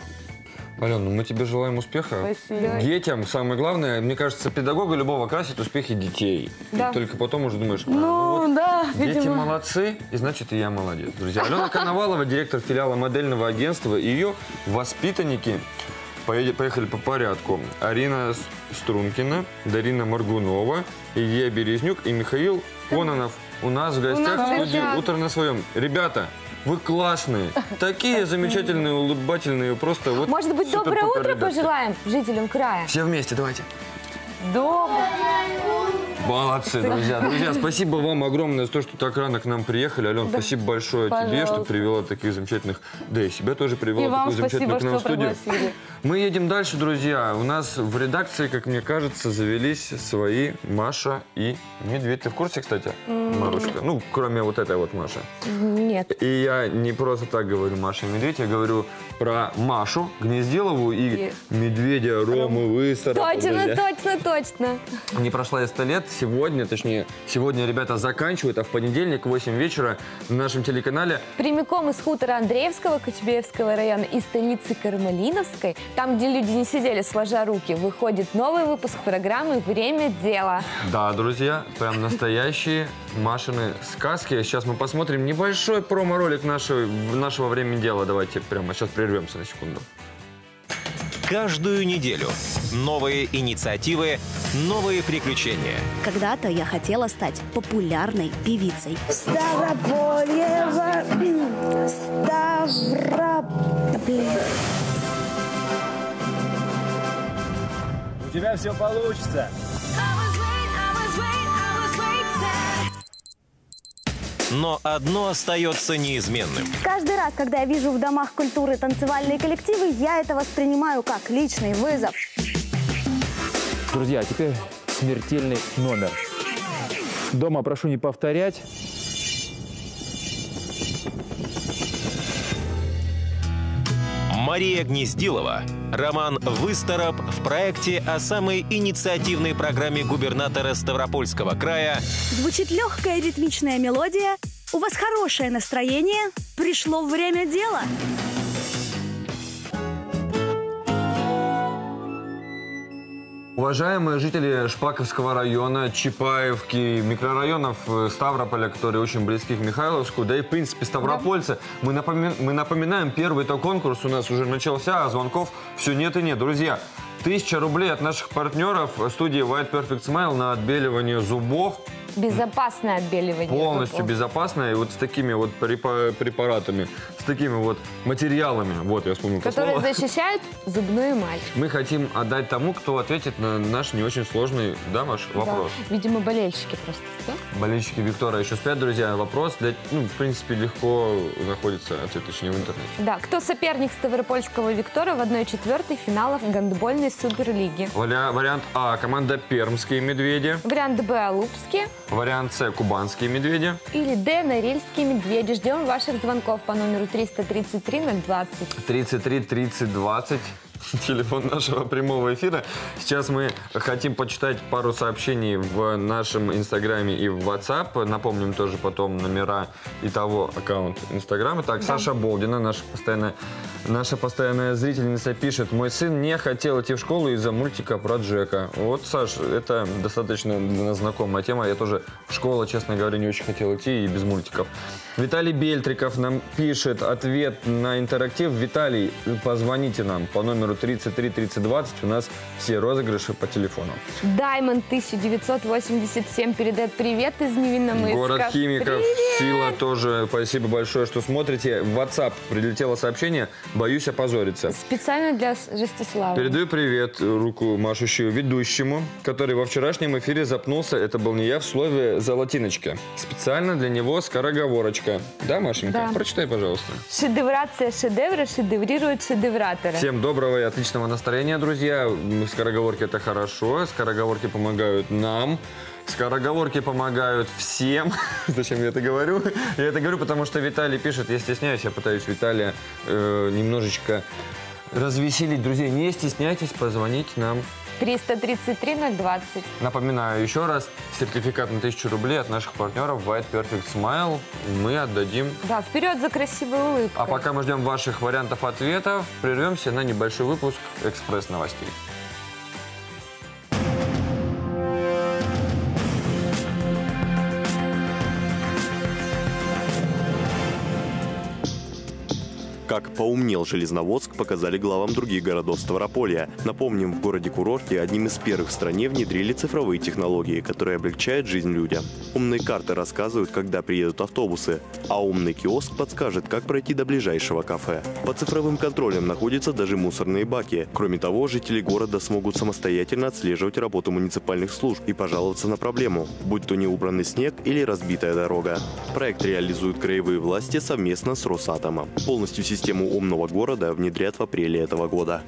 Алена, ну мы тебе желаем успеха. Спасибо. Детям самое главное, мне кажется, педагога любого красит успехи детей. Да. И только потом уже думаешь, Ну, да, дети видимо. молодцы, и значит и я молодец. Друзья, Алена Коновалова, директор филиала модельного агентства, и ее воспитанники поехали по порядку. Арина Стрункина, Дарина Моргунова, Илья Березнюк и Михаил Кононов у нас в гостях в студии «Утро на своем». Ребята, вы классные, такие замечательные, улыбательные, просто вот. Может быть, доброе утро пожелаем жителям края? Все вместе, давайте. Доброе. Молодцы, друзья. Друзья, спасибо вам огромное за то, что так рано к нам приехали. Алена, спасибо большое тебе, что привела таких замечательных, да и себя тоже привела такую замечательную к нам студию. Мы едем дальше, друзья. У нас в редакции, как мне кажется, завелись свои Маша и Медведь. Ты в курсе, кстати, Марушка? Ну, кроме вот этой вот Маши. Нет. И я не просто так говорю Маша и Медведь, я говорю про Машу Гнездилову и медведя Рому Выстера. Точно. Не прошло и 100 лет. Сегодня, ребята заканчивают, а в понедельник в 8 вечера на нашем телеканале. Прямиком из хутора Андреевского, Кочубеевского района и станицы Кармалиновской, там, где люди не сидели сложа руки, выходит новый выпуск программы «Время дела». Да, друзья, прям настоящие Машины сказки. Сейчас мы посмотрим небольшой промо-ролик нашего «Времени дела». Давайте прямо сейчас прервемся на секунду. Каждую неделю новые инициативы, новые приключения. Когда-то я хотела стать популярной певицей. У тебя все получится. Но одно остается неизменным. Каждый раз, когда я вижу в домах культуры танцевальные коллективы, я это воспринимаю как личный вызов. Друзья, теперь смертельный номер. Дома прошу не повторять. Мария Гнездилова, Роман Выстороп в проекте о самой инициативной программе губернатора Ставропольского края. Звучит легкая ритмичная мелодия. У вас хорошее настроение. Пришло время дела. Уважаемые жители Шпаковского района, Чапаевки, микрорайонов Ставрополя, которые очень близки к Михайловску, да и, в принципе, ставропольцы, мы напоминаем, первый-то конкурс у нас уже начался, а звонков все нет и нет. Друзья, 1000 рублей от наших партнеров студии White Perfect Smile на отбеливание зубов. Безопасное отбеливание Полностью зубов. Безопасное, и вот с такими вот препаратами, с такими вот материалами, вот я вспомнил это слово. Которые защищают зубную эмаль. Мы хотим отдать тому, кто ответит на наш не очень сложный, да, Маш, вопрос. Да. Видимо, болельщики просто спят. Болельщики Виктора еще спят, друзья. Вопрос, в принципе, легко находится ответ, точнее, в интернете. Да, кто соперник Ставропольского Виктора в 1/4 финалов гандбольной суперлиги? Вариант А – команда Пермские медведи. Вариант Б – Алупские. Вариант С – Кубанские медведи. Или Д – Норильские медведи. Ждем ваших звонков по номеру 333-020. 33-30-20. Телефон нашего прямого эфира. Сейчас мы хотим почитать пару сообщений в нашем Инстаграме и в WhatsApp. Напомним тоже потом номера и того аккаунт Инстаграма. Так, да. Саша Болдина, наша постоянная зрительница, пишет: мой сын не хотел идти в школу из-за мультика про Джека. Вот, Саш, это достаточно знакомая тема. Я тоже в школу, честно говоря, не очень хотел идти и без мультиков. Виталий Бельтриков нам пишет ответ на интерактив. Виталий, позвоните нам по номеру номеру 333020 у нас все розыгрыши по телефону. Даймонд 1987 передает привет из Невинномысска. Город химиков, привет! Сила тоже. Спасибо большое, что смотрите. В WhatsApp прилетело сообщение. Боюсь опозориться. Специально для Ростислава. Передаю привет, руку машущую ведущему, который во вчерашнем эфире запнулся. Это был не я в слове «золотиночка». Специально для него скороговорочка. Да, Машенька? Да. Прочитай, пожалуйста. Шедеврация шедевра шедеврирует шедевратора. Всем доброго и отличного настроения, друзья. Скороговорки – это хорошо. Скороговорки помогают нам. Скороговорки помогают всем. Зачем я это говорю? Я это говорю, потому что Виталий пишет. Я стесняюсь, я пытаюсь Виталия немножечко развеселить. Друзья, не стесняйтесь позвонить нам. 333-020. Напоминаю еще раз, сертификат на 1000 рублей от наших партнеров White Perfect Smile мы отдадим. Да, вперед за красивую улыбку. А пока мы ждем ваших вариантов ответов, прервемся на небольшой выпуск экспресс-новостей. Как поумнел Железноводск, показали главам других городов Ставрополья. Напомним, в городе-курорте одним из первых в стране внедрили цифровые технологии, которые облегчают жизнь людям. Умные карты рассказывают, когда приедут автобусы, а умный киоск подскажет, как пройти до ближайшего кафе. Под цифровым контролем находятся даже мусорные баки. Кроме того, жители города смогут самостоятельно отслеживать работу муниципальных служб и пожаловаться на проблему, будь то неубранный снег или разбитая дорога. Проект реализуют краевые власти совместно с Росатомом. Полностью систему умного города внедрят в апреле этого года.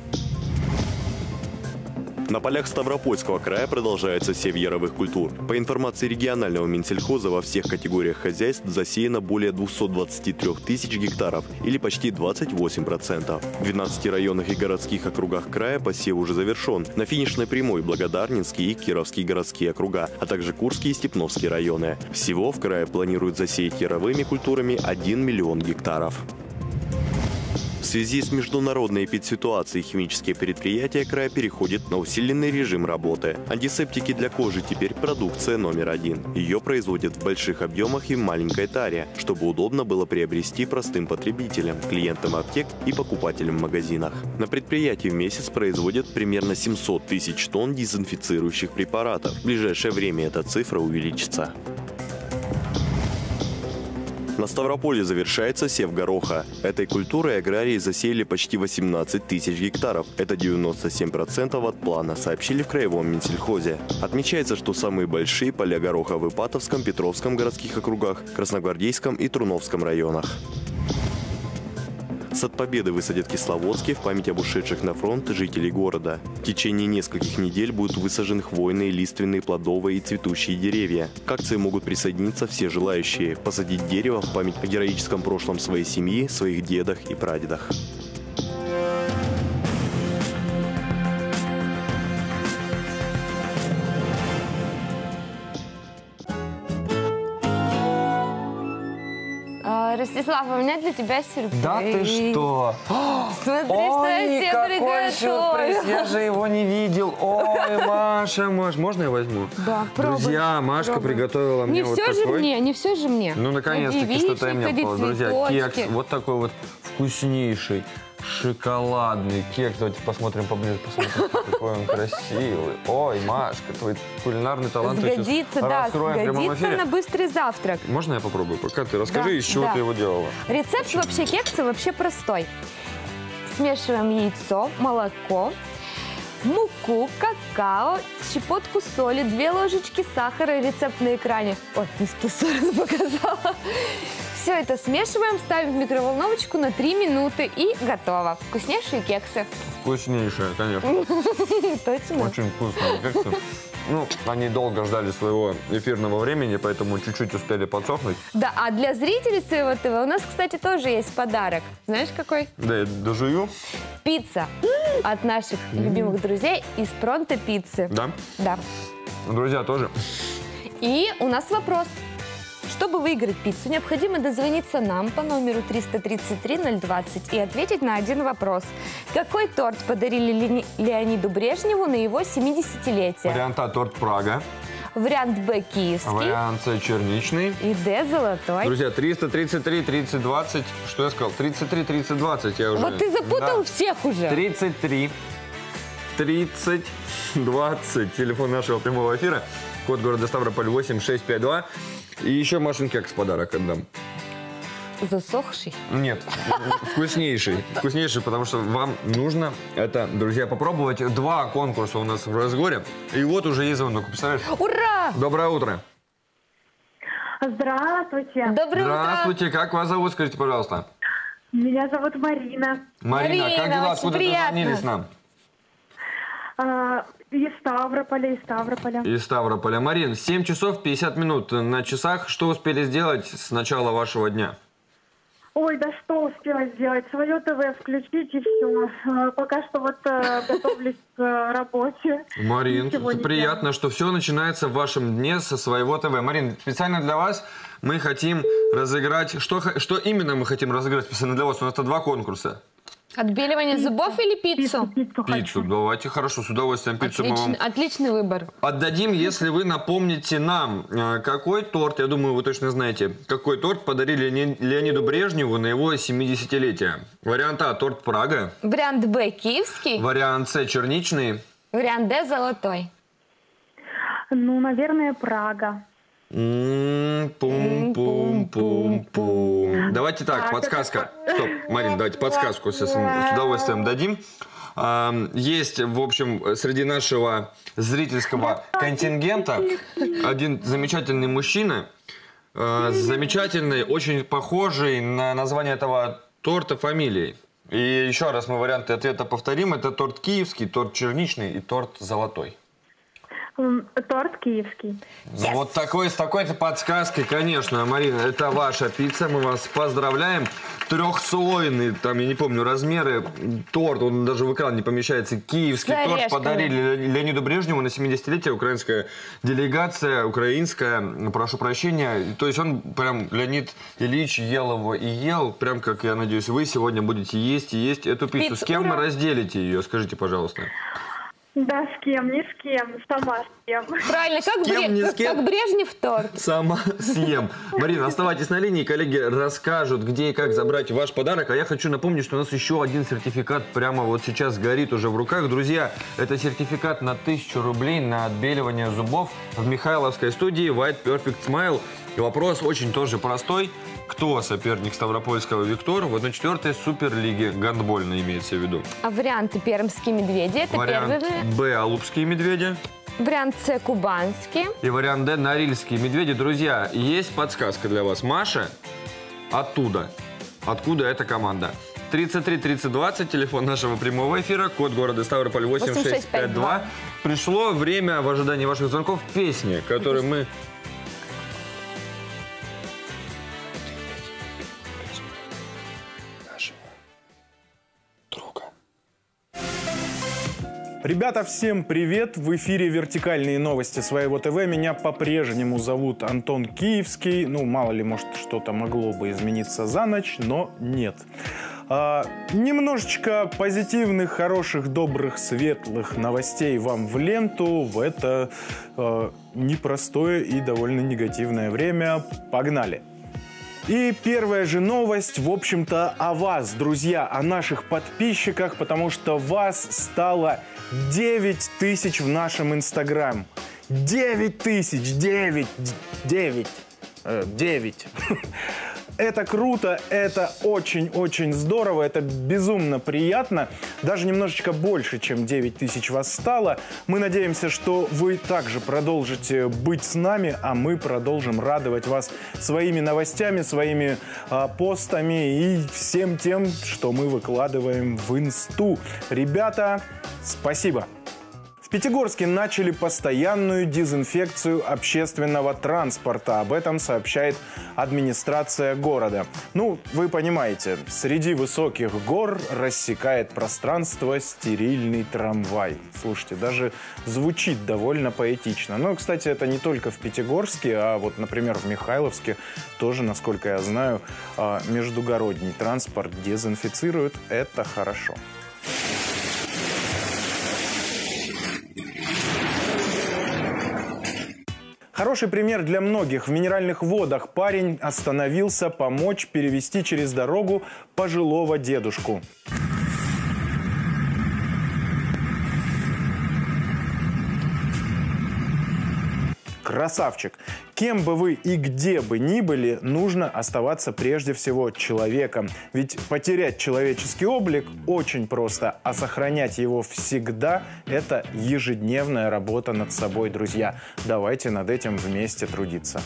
На полях Ставропольского края продолжается сев яровых культур. По информации регионального Минсельхоза, во всех категориях хозяйств засеяно более 223 тысяч гектаров, или почти 28%. В 12 районах и городских округах края посев уже завершен. На финишной прямой Благодарнинский и Кировский городские округа, а также Курский и Степновский районы. Всего в крае планируют засеять яровыми культурами 1 миллион гектаров. В связи с международной эпидситуацией химические предприятия края переходят на усиленный режим работы. Антисептики для кожи теперь продукция номер один. Ее производят в больших объемах и в маленькой таре, чтобы удобно было приобрести простым потребителям, клиентам аптек и покупателям в магазинах. На предприятии в месяц производят примерно 700 тысяч тонн дезинфицирующих препаратов. В ближайшее время эта цифра увеличится. На Ставрополе завершается сев гороха. Этой культурой аграрии засеяли почти 18 тысяч гектаров. Это 97% от плана, сообщили в краевом Минсельхозе. Отмечается, что самые большие поля гороха в Ипатовском, Петровском городских округах, Красногвардейском и Труновском районах. Сад Победы высадят в Кисловодске в память об ушедших на фронт жителей города. В течение нескольких недель будут высажены хвойные, лиственные, плодовые и цветущие деревья. К акции могут присоединиться все желающие. Посадить дерево в память о героическом прошлом своей семьи, своих дедах и прадедах. Ростислав, у меня для тебя сюрприз. Да ты что? Смотри, что я тебе какой сюрприз, я же его не видел. Ой, Маша, можно я возьму? Да, пробуй. Друзья, Машка приготовила мне вот такой. Не все же мне. Ну, наконец-таки, что-то я мне попало. Друзья, кекс вот такой вот вкуснейший. Шоколадный кекс. Давайте посмотрим поближе, посмотрим, какой он красивый. Ой, Машка, твой кулинарный талант сгодится, да, сгодится на быстрый завтрак. Можно я попробую? Пока ты расскажи, из чего ты его делала. Рецепт вообще кекса вообще простой. Смешиваем яйцо, молоко, муку, какао, щепотку соли, 2 ложечки сахара, рецепт на экране. Ой, не в ту сторону показала. Все это смешиваем, ставим в микроволновочку на 3 минуты и готово. Вкуснейшие кексы. Вкуснейшие, конечно. Точно. Очень вкусные кексы. Ну, они долго ждали своего эфирного времени, поэтому чуть-чуть успели подсохнуть. Да, а для зрителей своего ТВ у нас, кстати, тоже есть подарок. Знаешь, какой? Да, я дожую. Пицца от наших любимых друзей из Пронто Пиццы. Да? Да. Друзья тоже. И у нас вопрос. Чтобы выиграть пиццу, необходимо дозвониться нам по номеру 333-020 и ответить на один вопрос. Какой торт подарили Леониду Брежневу на его 70-летие? Вариант А – торт Прага. Вариант Б киевский. Вариант С черничный. И Д золотой. Друзья, 333, 30, 20. Что я сказал? 33, 30, 20. Я уже... Вот ты запутал всех уже. 33, 30, 20. Телефон нашего прямого эфира. Код города Ставрополь 8652. И еще Машин кекс подарок отдам. Засохший? Нет, вкуснейший. Вкуснейший, потому что вам нужно это, друзья, попробовать. 2 конкурса у нас в разговоре. И вот уже есть звонок. Представляешь? Ура! Доброе утро. Здравствуйте. Доброе утро. Здравствуйте. Как вас зовут? Скажите, пожалуйста. Меня зовут Марина. Марина, как дела? Откуда дозвонились нам? Из Ставрополя, из Ставрополя. Из Ставрополя. Марин, 7 часов 50 минут на часах. Что успели сделать с начала вашего дня? Ой, да что успела сделать? Свое ТВ включить и все. Пока что вот готовлюсь к работе. Марин, приятно, что все начинается в вашем дне со своего ТВ. Марин, специально для вас мы хотим разыграть... Что именно мы хотим разыграть специально для вас? У нас 2 конкурса. Отбеливание зубов или пиццу? Пиццу. Давайте, хорошо, с удовольствием пиццу мы вам отличный выбор. отдадим, если вы напомните нам, какой торт, я думаю, вы точно знаете, какой торт подарили Леониду Брежневу на его 70-летие. Вариант А – торт Прага. Вариант Б – киевский. Вариант С – черничный. Вариант Д – золотой. Ну, наверное, Прага. Пум-пум-пум-пум. Давайте так, подсказка. Стоп, Марин, давайте подсказку с удовольствием дадим. Есть, в общем, среди нашего зрительского контингента один замечательный мужчина, замечательный, очень похожий на название этого торта фамилией. И еще раз мы варианты ответа повторим. Это торт киевский, торт черничный и торт золотой. Торт киевский. Yes. Вот с такой-то подсказкой, конечно, Марина, это ваша пицца, мы вас поздравляем. 3-слойный, там, я не помню, размеры, торт, он даже в экран не помещается, киевский торт подарили Леониду Брежневу на 70-летие, украинская делегация, украинская, прошу прощения. То есть он прям, Леонид Ильич ел его и ел, прям как, я надеюсь, вы сегодня будете есть и есть эту пиццу. С кем вы разделите ее, скажите, пожалуйста? Да, с кем, ни с кем, сама съем. Правильно, как Брежнев торт. Сама съем. Марина, оставайтесь на линии, коллеги расскажут, где и как забрать ваш подарок. А я хочу напомнить, что у нас еще один сертификат прямо вот сейчас горит уже в руках. Друзья, это сертификат на 1000 рублей на отбеливание зубов в Михайловской студии White Perfect Smile. И вопрос очень тоже простой. Кто соперник Ставропольского «Виктор» в 1/4 Суперлиги гандбольной имеется в виду? А варианты пермские медведи, это вариант первый. Б – алупские медведи. Вариант С – кубанские. И вариант Д – норильские медведи. Друзья, есть подсказка для вас. Маша оттуда. Откуда эта команда? 33 30 20, телефон нашего прямого эфира, код города Ставрополь 8652. Пришло время в ожидании ваших звонков песни, которую мы... Ребята, всем привет! В эфире вертикальные новости своего ТВ. Меня по-прежнему зовут Антон Киевский. Ну, мало ли, может, что-то могло бы измениться за ночь, но нет. Немножечко позитивных, хороших, добрых, светлых новостей вам в ленту в это непростое и довольно негативное время. Погнали! И первая же новость, в общем-то, о вас, друзья, о наших подписчиках, потому что вас стало 9000 в нашем Инстаграм. 9000! 9! Это круто, это очень-очень здорово, это безумно приятно. Даже немножечко больше, чем 9000 вас стало. Мы надеемся, что вы также продолжите быть с нами, а мы продолжим радовать вас своими новостями, своими постами и всем тем, что мы выкладываем в Инсту. Ребята, спасибо! В Пятигорске начали постоянную дезинфекцию общественного транспорта. Об этом сообщает администрация города. Ну, вы понимаете, среди высоких гор рассекает пространство стерильный трамвай. Слушайте, даже звучит довольно поэтично. Но, кстати, это не только в Пятигорске, а вот, например, в Михайловске тоже, насколько я знаю, междугородний транспорт дезинфицируют. Это хорошо. Хороший пример для многих. В Минеральных водах парень остановился помочь перевести через дорогу пожилого дедушку. Красавчик! Кем бы вы и где бы ни были, нужно оставаться прежде всего человеком. Ведь потерять человеческий облик очень просто, а сохранять его всегда – это ежедневная работа над собой, друзья. Давайте над этим вместе трудиться.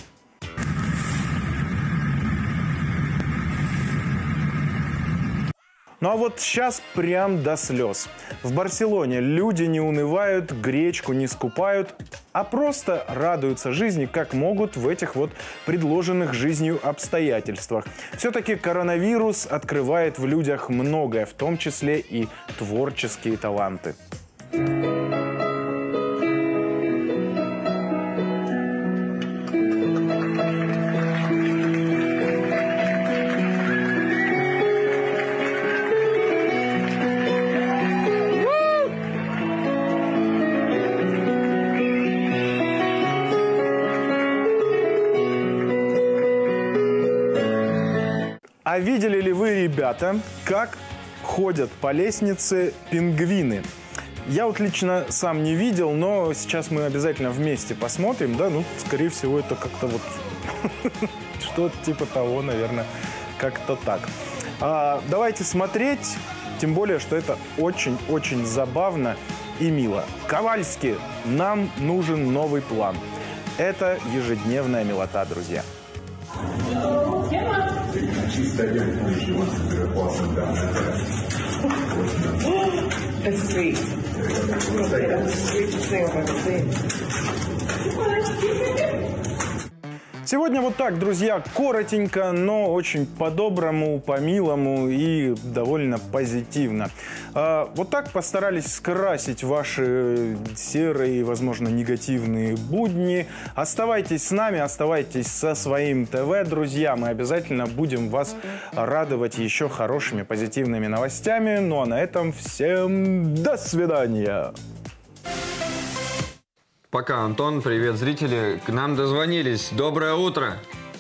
Ну а вот сейчас прям до слез. В Барселоне люди не унывают, гречку не скупают, а просто радуются жизни, как могут в этих вот предложенных жизнью обстоятельствах. Все-таки коронавирус открывает в людях многое, в том числе и творческие таланты. А видели ли вы, ребята, как ходят по лестнице пингвины? Я вот лично сам не видел, но сейчас мы обязательно вместе посмотрим, да, ну, скорее всего, это как-то вот что-то типа того, наверное, как-то так. Давайте смотреть, тем более, что это очень-очень забавно и мило. Ковальский, нам нужен новый план. Это ежедневная милота, друзья. Сегодня вот так, друзья, коротенько, но очень по-доброму, по-милому и довольно позитивно. Вот так постарались скрасить ваши серые, возможно, негативные будни. Оставайтесь с нами, оставайтесь со своим ТВ, друзья. Мы обязательно будем вас радовать еще хорошими, позитивными новостями. Ну а на этом всем до свидания! Пока, Антон. Привет, зрители. К нам дозвонились. Доброе утро.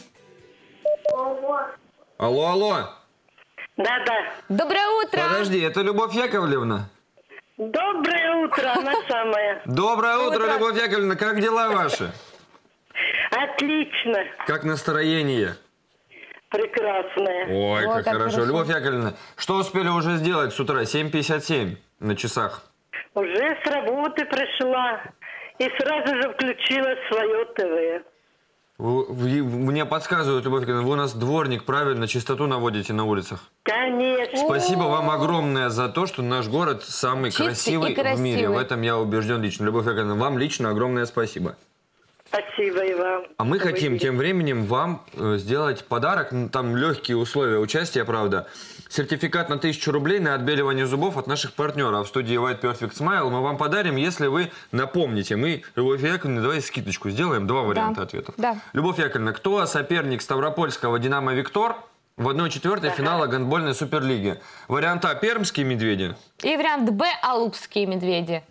Алло, алло. Да-да. Доброе утро. Подожди, это Любовь Яковлевна? Доброе утро, она самая. Доброе утро, Любовь Яковлевна. Как дела ваши? Отлично. Как настроение? Прекрасное. Ой, как хорошо. Любовь Яковлевна, что успели уже сделать с утра? 7:57 на часах. Уже с работы пришла. И сразу же включила свое ТВ. Мне подсказывают, Любовь Яковлевна, вы у нас дворник, правильно, чистоту наводите на улицах? Конечно. Спасибо вам огромное за то, что наш город самый красивый в мире. В этом я убежден лично. Любовь Яковлевна, вам лично огромное спасибо. Спасибо и вам. А мы хотим тем временем вам сделать подарок, там легкие условия участия, правда. Сертификат на 1000 рублей на отбеливание зубов от наших партнеров в студии White Perfect Smile мы вам подарим, если вы напомните. Мы, Любовь Яковлевна, давайте скидочку сделаем, 2 варианта ответов. Да. Любовь Яковлевна, кто соперник ставропольского «Динамо Виктор» в 1/4 финала гандбольной суперлиги? Вариант А – пермские медведи. И вариант Б – алупские медведи.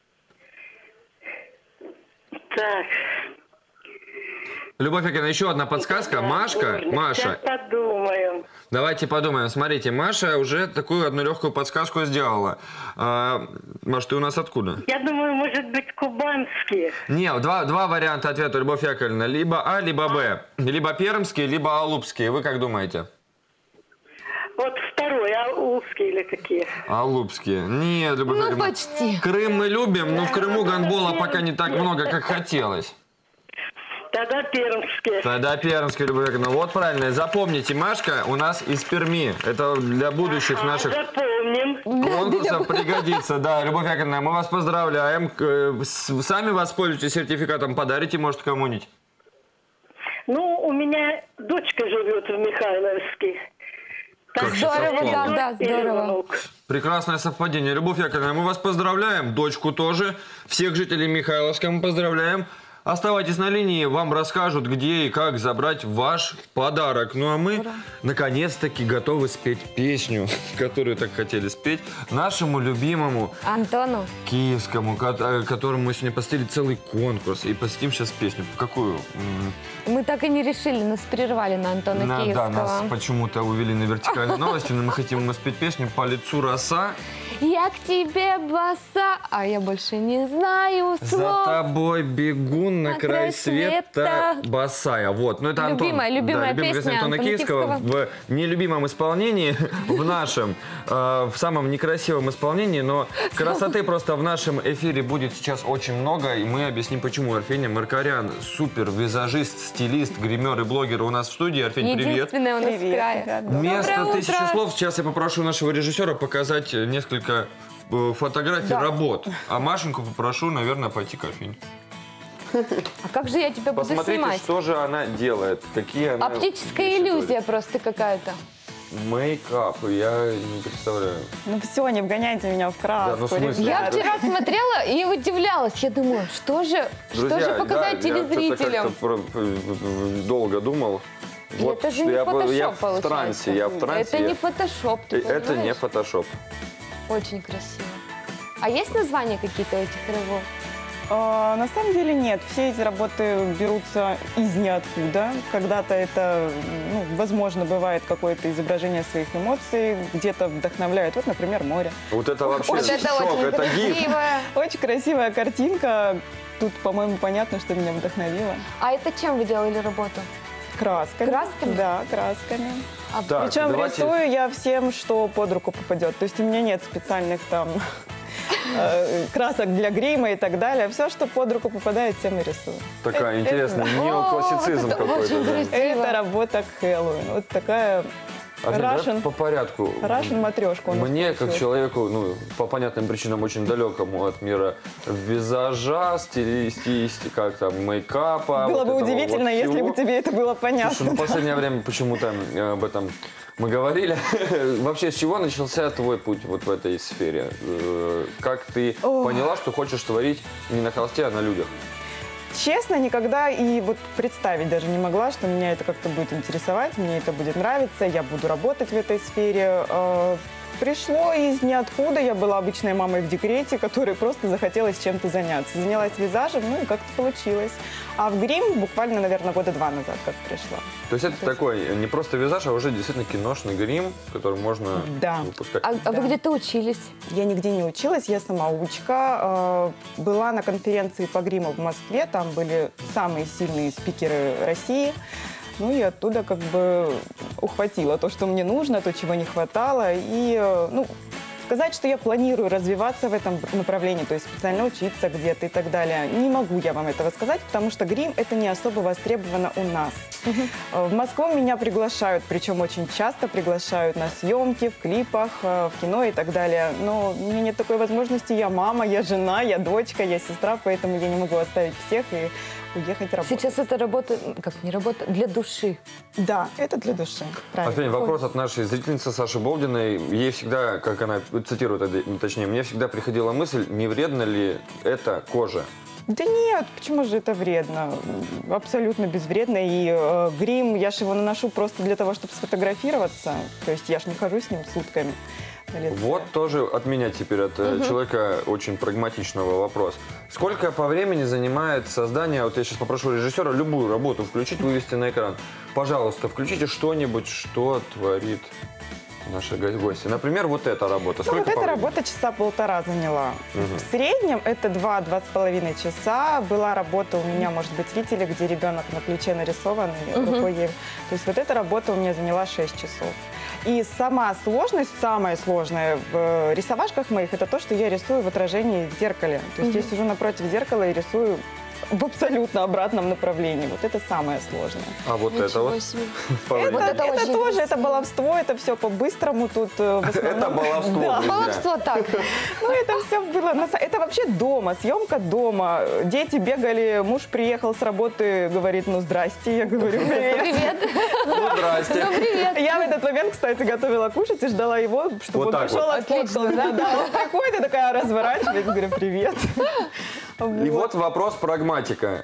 Так. Любовь Яковлевна, еще одна подсказка. Маша. Сейчас подумаем. Давайте подумаем. Смотрите, Маша уже такую одну легкую подсказку сделала. Маш, ты у нас откуда? Я думаю, может быть, кубанские. Нет, два варианта ответа, Любовь Яковлевна. Либо А, либо Б. Либо пермские, либо алупские. Вы как думаете? Вот второй, алупские или какие? Алупские. Нет, Любовь Яковлевна. Почти. Крым мы любим, но в Крыму гандбола пока не так много, как хотелось. Тогда пермские. Тогда пермские, Любовь Яковлевна. Вот правильно. Запомните, Машка у нас из Перми. Это для будущих наших конкурсов пригодится. Да, Любовь Яковлевна, мы вас поздравляем. Сами воспользуетесь сертификатом, подарите, может, кому-нибудь? Ну, у меня дочка живет в Михайловске. Как здорово, да, здорово. Прекрасное совпадение. Любовь Яковлевна, мы вас поздравляем. Дочку тоже. Всех жителей Михайловска мы поздравляем. Оставайтесь на линии, вам расскажут, где и как забрать ваш подарок. Ну а мы, наконец-таки, готовы спеть песню, которую так хотели спеть, нашему любимому Антону Киевскому, которому мы сегодня посвятили целый конкурс. И посвятим сейчас песню. Какую? Мы так и не решили, нас прервали на Антона Киевского. Да, нас почему-то увели на вертикальную новость, но мы хотим спеть песню «По лицу роса». Я к тебе боса, а я больше не знаю слов. За тобой бегу на край света босая. Вот, ну это Антон. Любимая песня Антона Киевского в нелюбимом исполнении, в нашем, в самом некрасивом исполнении, но красоты просто в нашем эфире будет сейчас очень много, и мы объясним, почему. Арфеня Маркарян, супер визажист, стилист, гример и блогер у нас в студии. Арфень, привет. Единственная у нас в крае. Вместо 1000 слов сейчас я попрошу нашего режиссера показать несколько фотографий работ. А Машеньку попрошу, наверное, пойти к Арфине. А как же я тебя буду Посмотрите, снимать? что же она делает. Какие она Оптическая иллюзия просто какая-то. Мейкап, я не представляю. Ну все, не вгоняйте меня в краску. Да, ну, в смысле? Я вчера смотрела и удивлялась. Я думаю, что же показать телезрителям? Я долго думал. Вот, это же не фотошоп, я в трансе, Это не фотошоп, ты понимаешь? Это не фотошоп. Очень красиво. А есть названия какие-то у этих работ? На самом деле нет. Все эти работы берутся из ниоткуда. Когда-то это, возможно, бывает какое-то изображение своих эмоций, где-то вдохновляет. Вот, например, море. Вот это вообще вот это шок, очень это гиф. Очень красивая картинка. Тут, по-моему, понятно, что меня вдохновило. А это чем вы делали работу? Красками. Красками? Да, красками. Так, причем рисую я всем, что под руку попадет. То есть у меня нет специальных там красок для грима и так далее. Все, что под руку попадает, тем и рисую. Такая интересная, неоклассицизм какой-то. Это работа к Хэллоуину. Вот такая... Russian, по порядку. Russian матрешку. Мне, как человеку, по понятным причинам, очень далекому от мира визажа, стилистики, как там, мейкапа. Было бы удивительно, если бы тебе это было понятно. Слушай, в последнее время почему-то об этом мы говорили. Вообще, с чего начался твой путь вот в этой сфере? Как ты поняла, что хочешь творить не на холсте, а на людях? Честно, никогда и вот представить даже не могла, что меня это как-то будет интересовать, мне это будет нравиться, я буду работать в этой сфере. Пришло из ниоткуда, я была обычной мамой в декрете, которой просто захотелось чем-то заняться. Занялась визажем, и как-то получилось. А в грим буквально, наверное, года 2 назад как пришла. То есть это такой не просто визаж, а уже действительно киношный грим, который можно выпускать. А вы где-то учились? Я нигде не училась, я самоучка. Была на конференции по гриму в Москве, там были самые сильные спикеры России. Ну и оттуда как бы ухватила то, что мне нужно, то, чего не хватало. И, сказать, что я планирую развиваться в этом направлении, то есть специально учиться где-то и так далее, не могу я вам этого сказать, потому что грим это не особо востребовано у нас. В Москву меня приглашают, причем очень часто приглашают на съемки, в клипах, в кино и так далее. Но у меня нет такой возможности, я мама, я жена, я дочка, я сестра, поэтому я не могу оставить всех и уехать работать. Сейчас это работа, как не работа, для души. Да, это для души. Арфень, вопрос от нашей зрительницы Саши Болдиной. Ей всегда, как она цитирует, точнее, мне всегда приходила мысль, не вредно ли это коже? Да нет, почему же это вредно? Абсолютно безвредно. И грим, я же его наношу просто для того, чтобы сфотографироваться. То есть я же не хожу с ним сутками. Вот тоже от меня теперь, от человека очень прагматичного вопрос. Сколько по времени занимает создание, вот я сейчас попрошу режиссера любую работу включить, вывести на экран. Пожалуйста, включите что-нибудь, что творит наши гости. Например, вот эта работа. Вот эта работа часа 1,5 заняла. В среднем это 2-2,5 часа. Была работа у меня, может быть, видели, где ребенок на плече нарисован рукой. То есть вот эта работа у меня заняла 6 часов. И сама сложность, самое сложное в рисовашках моих, это то, что я рисую в отражении в зеркале. То есть я сижу напротив зеркала и рисую в абсолютно обратном направлении. Вот это самое сложное. А вот это вот? Это тоже, это баловство, это все по-быстрому тут. Это баловство, да. Баловство так. Ну, это все было, это вообще дома, съемка дома. Дети бегали, муж приехал с работы, говорит, ну, здрасте. Я говорю, привет. Ну, здрасте. Ну, привет. Я в этот момент, кстати, готовила кушать и ждала его, чтобы он пришел, отфоткал. Да, он приходит и такая разворачивается, говорю, привет. И вот вопрос прагматика.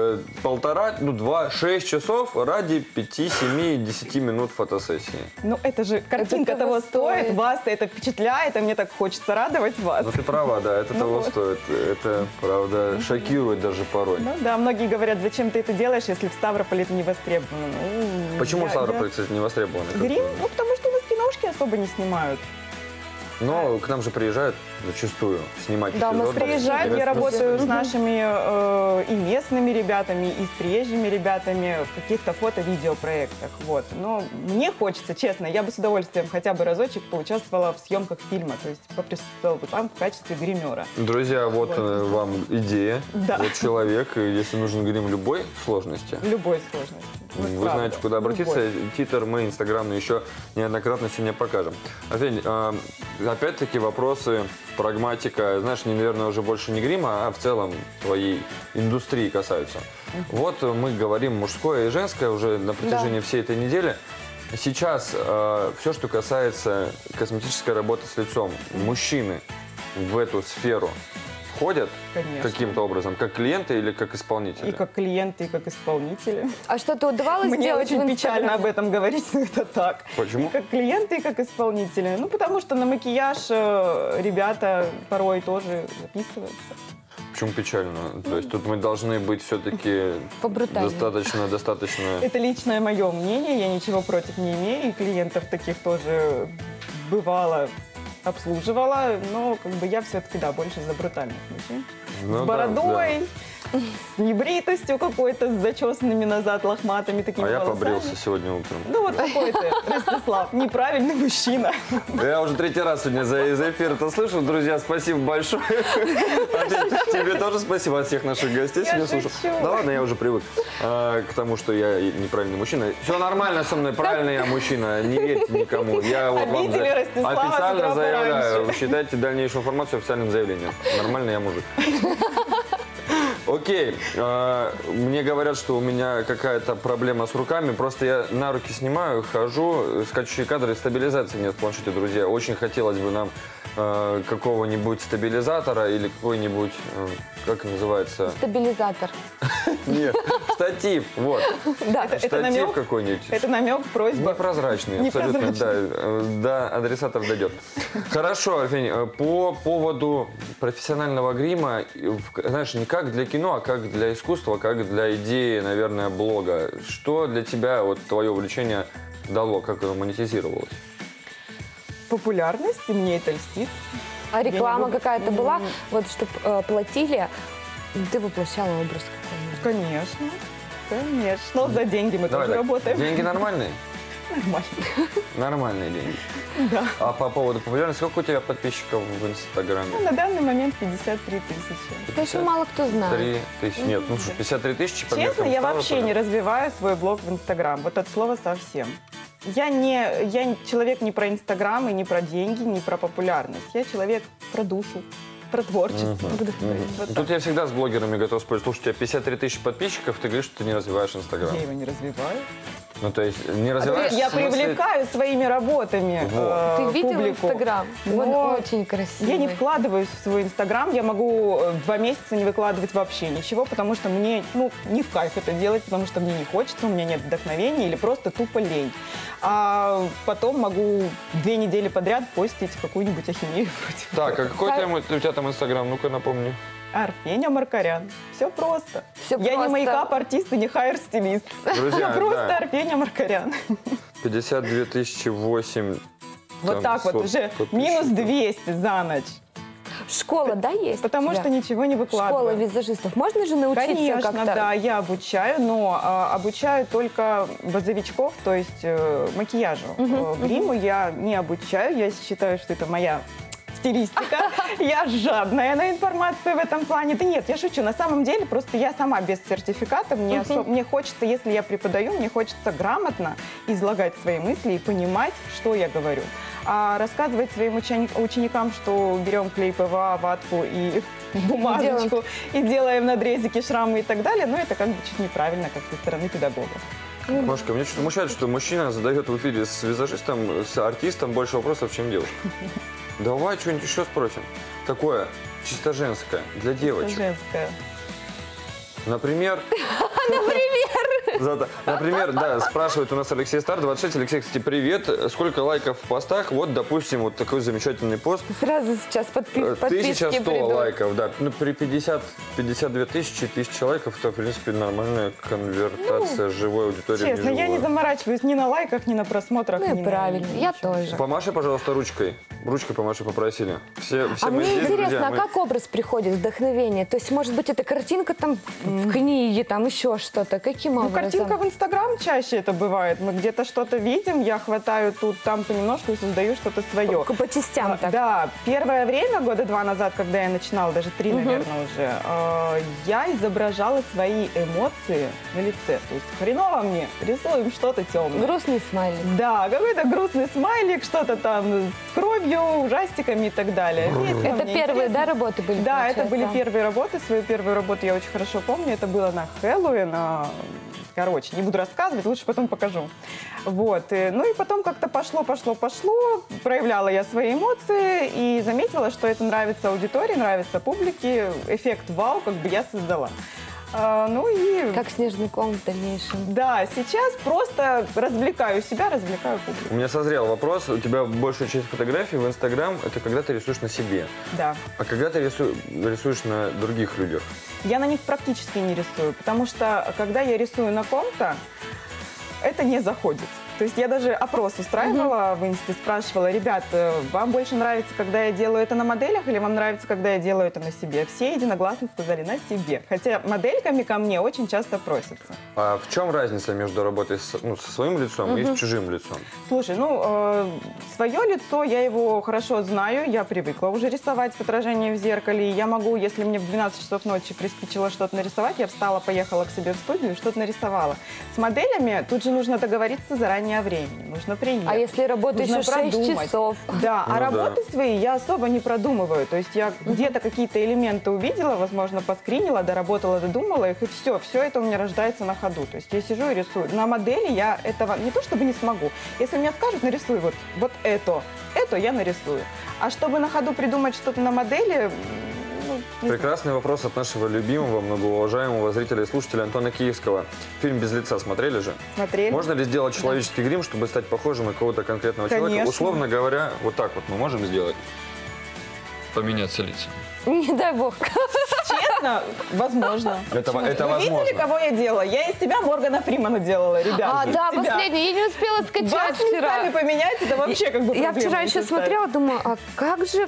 1,5-2-6 часов ради 5, 7, 10 минут фотосессии. Ну, это же картинка того стоит, вас-то это впечатляет, а мне так хочется радовать вас. Ну, ты права, да, это того стоит. Это, правда, шокирует даже порой. Ну да, многие говорят, зачем ты это делаешь, если в Ставрополе это не востребовано. Ну, почему в Ставрополе, кстати, не востребовано? Грим? Ну, потому что у нас киношки особо не снимают. Но к нам же приезжают зачастую снимать. Да, у нас приезжают, я работаю с нашими и местными ребятами, и с приезжими ребятами в каких-то фото-видеопроектах. Вот. Но мне хочется, честно, я бы с удовольствием хотя бы разочек поучаствовала в съемках фильма, то есть поприсутствовала бы там в качестве гримера. Друзья, вот вам идея. Да. Вот человек, если нужен грим любой сложности. Любой сложности. Вот вы правда. знаете, куда обратиться. Титр мы инстаграмный еще неоднократно сегодня покажем. Арсений, опять-таки вопросы, прагматика. Знаешь, они, наверное, уже больше не грима, а в целом твоей индустрии касаются. Вот мы говорим мужское и женское уже на протяжении всей этой недели. Сейчас все, что касается косметической работы с лицом, мужчины в эту сферу входят каким-то образом, как клиенты или как исполнители? И как клиенты, и как исполнители. А что-то удавалось Мне сделать очень печально об этом говорить, но это так. Почему? И как клиенты, и как исполнители. Ну, потому что на макияж ребята порой тоже записываются. Почему печально? То есть тут мы должны быть все-таки достаточно... Это личное мое мнение, я ничего против не имею, и клиентов таких тоже бывало обслуживала, но как бы я все-таки, да, больше за брутальных мужчин. Ну, с бородой, с небритостью какой-то, с зачесанными назад лохматыми такими волосами. Я побрился сегодня утром. Ну вот такой ты, Ростислав, неправильный мужчина. Я уже 3-й раз сегодня за эфир это слышу. Друзья, спасибо большое. Тебе тоже спасибо от всех наших гостей сегодня слушаю. Да ладно, я уже привык к тому, что я неправильный мужчина. Все нормально со мной, правильный я мужчина, не верьте никому. Я вот вам официально заявляю, считайте дальнейшую информацию официальным заявлением. Нормальный я мужик. Окей, мне говорят, что у меня какая-то проблема с руками, просто я на руки снимаю, хожу, скачущие кадры, стабилизации нет в планшете, друзья. Очень хотелось бы нам какого-нибудь стабилизатора или какой-нибудь, как называется? Стабилизатор. Нет, штатив, вот. Да, штатив какой-нибудь. Это намек, прозьба. Непрозрачный, абсолютно, да, адресатор дойдет. Хорошо, Арсений, по поводу профессионального грима, знаешь, не как для кино, а как для искусства, как для идеи, наверное, блога. Что для тебя вот твое увлечение дало, как оно монетизировалось? Популярность, и мне это льстит. А реклама какая-то была? Вот, чтобы платили, ты воплощала образ какой-нибудь? Конечно. За деньги мы тоже работаем. Деньги нормальные? Нормально. Нормальные деньги. Да. А по поводу популярности, сколько у тебя подписчиков в Инстаграме? Ну, на данный момент 53 тысячи. Это еще мало кто знает. 3 тысячи. Нет, ну слушай, 53 тысячи по Честно, я вообще не развиваю свой блог в Инстаграм. Вот от слова совсем. Я человек не про Инстаграм и не про деньги, не про популярность. Я человек про душу, про творчество. Тут я всегда с блогерами готов спорить. Слушай, у тебя 53 тысячи подписчиков, ты говоришь, что ты не развиваешь Инстаграм. Я его не развиваю. Ну, то есть не развиваешь? Я привлекаю своими работами Ты видел публику. Инстаграм? Он очень красивый. Я не вкладываюсь в свой Инстаграм. Я могу 2 месяца не выкладывать вообще ничего, потому что мне не в кайф это делать, потому что мне не хочется, у меня нет вдохновения или просто тупо лень. А потом могу 2 недели подряд постить какую-нибудь ахинею против. Так, а какой у тебя там Инстаграм? Ну-ка напомни. Арфеня Маркарян. Все просто. Все я не мейкап-артист и не хайр-стилист. Друзья, просто Арфеня Маркарян. 52 тысячи 8. Вот так вот уже минус 200 за ночь. Школа, да, есть? Потому что ничего не выкладываю. Школа визажистов. Можно же научиться как-то? Конечно, да, я обучаю, но обучаю только базовичков, то есть макияжу. Гриму я не обучаю, я считаю, что это моя стилистика. Я жадная на информацию в этом плане. Да нет, я шучу. На самом деле, просто я сама без сертификата. Мне хочется, если я преподаю, мне хочется грамотно излагать свои мысли и понимать, что я говорю. А рассказывать своим ученикам, что берем клей ПВА, ватку и бумажечку и делаем надрезики, шрамы и так далее, но это как бы чуть неправильно, как со стороны педагога. Машка, меня что-то смущает, что мужчина задает в эфире с визажистом, с артистом больше вопросов, чем девушка. Давай что-нибудь еще спросим. Такое чисто женское, для девочек. Женское. Например... Например, да, спрашивает у нас Алексей Стар, 26. Алексей, кстати, привет. Сколько лайков в постах? Вот, допустим, вот такой замечательный пост. Сразу сейчас подписки 1100 придут. лайков, да. Ну, при 52 тысячи лайков, это, в принципе, нормальная конвертация живой аудитории. Честно, я не заморачиваюсь ни на лайках, ни на просмотрах. Ну и правильно, я тоже. Помаши, пожалуйста, ручкой. Ручкой помаши попросили. Все мне интересно, а как образ приходит, вдохновение? То есть, может быть, это картинка там в книге, там еще что-то? Каким образом? Картинка в Инстаграм чаще это бывает. Мы где-то что-то видим, я хватаю тут, там понемножку и создаю что-то свое. По частям так? Да. Первое время, года 2 назад, когда я начинала, даже 3, наверное, уже, я изображала свои эмоции на лице. То есть хреново мне, рисуем что-то темное. Грустный смайлик. Да, какой-то грустный смайлик, что-то там с кровью, ужастиками и так далее. Это первые, да, работы были? Да, это были первые работы. Свою первую работу я очень хорошо помню. Это было на Хэллоуин. Короче, не буду рассказывать, лучше потом покажу. Вот. Ну и потом как-то пошло. Проявляла я свои эмоции и заметила, что это нравится аудитории, нравится публике. Эффект вау как бы я создала. Ну и... Как снежный ком в дальнейшем. Да, сейчас просто развлекаю себя, развлекаю публику. У меня созрел вопрос. У тебя большая часть фотографий в Инстаграм – это когда ты рисуешь на себе. Да. А когда ты рисуешь на других людях? Я на них практически не рисую, потому что когда я рисую на ком-то, это не заходит. То есть я даже опрос устраивала в Инсте, спрашивала: ребят, вам больше нравится, когда я делаю это на моделях, или вам нравится, когда я делаю это на себе? Все единогласно сказали: на себе. Хотя модельками ко мне очень часто просятся. А в чем разница между работой со своим лицом и с чужим лицом? Слушай, свое лицо, я его хорошо знаю, я привыкла уже рисовать в отражении в зеркале. Я могу, если мне в 12 часов ночи приспичило что-то нарисовать, я встала, поехала к себе в студию и что-то нарисовала. С моделями тут же нужно договориться заранее о времени, нужно принять. А если работа еще 6 часов? Да, а работы свои я особо не продумываю. То есть я где-то какие-то элементы увидела, возможно, поскринила, доработала, додумала их, и все это у меня рождается на ходу. То есть я сижу и рисую. На модели я этого не то чтобы не смогу. Если мне скажут: нарисуй вот это я нарисую. А чтобы на ходу придумать что-то на модели... Прекрасный вопрос от нашего любимого, многоуважаемого зрителя и слушателя Антона Киевского. Фильм «Без лица» смотрели же? Смотрели. Можно ли сделать человеческий грим, чтобы стать похожим на кого-то конкретного человека? Условно говоря, вот так вот мы можем сделать? Поменяться лицами. Не дай бог. Честно, возможно. Это возможно. Вы видели, кого я делала? Я из себя Моргана Фримана делала, ребята. Да, последний. Я не успела скачать вас вчера. Вас поменять, это вообще как бы Я вчера еще смотрела, думаю, а как же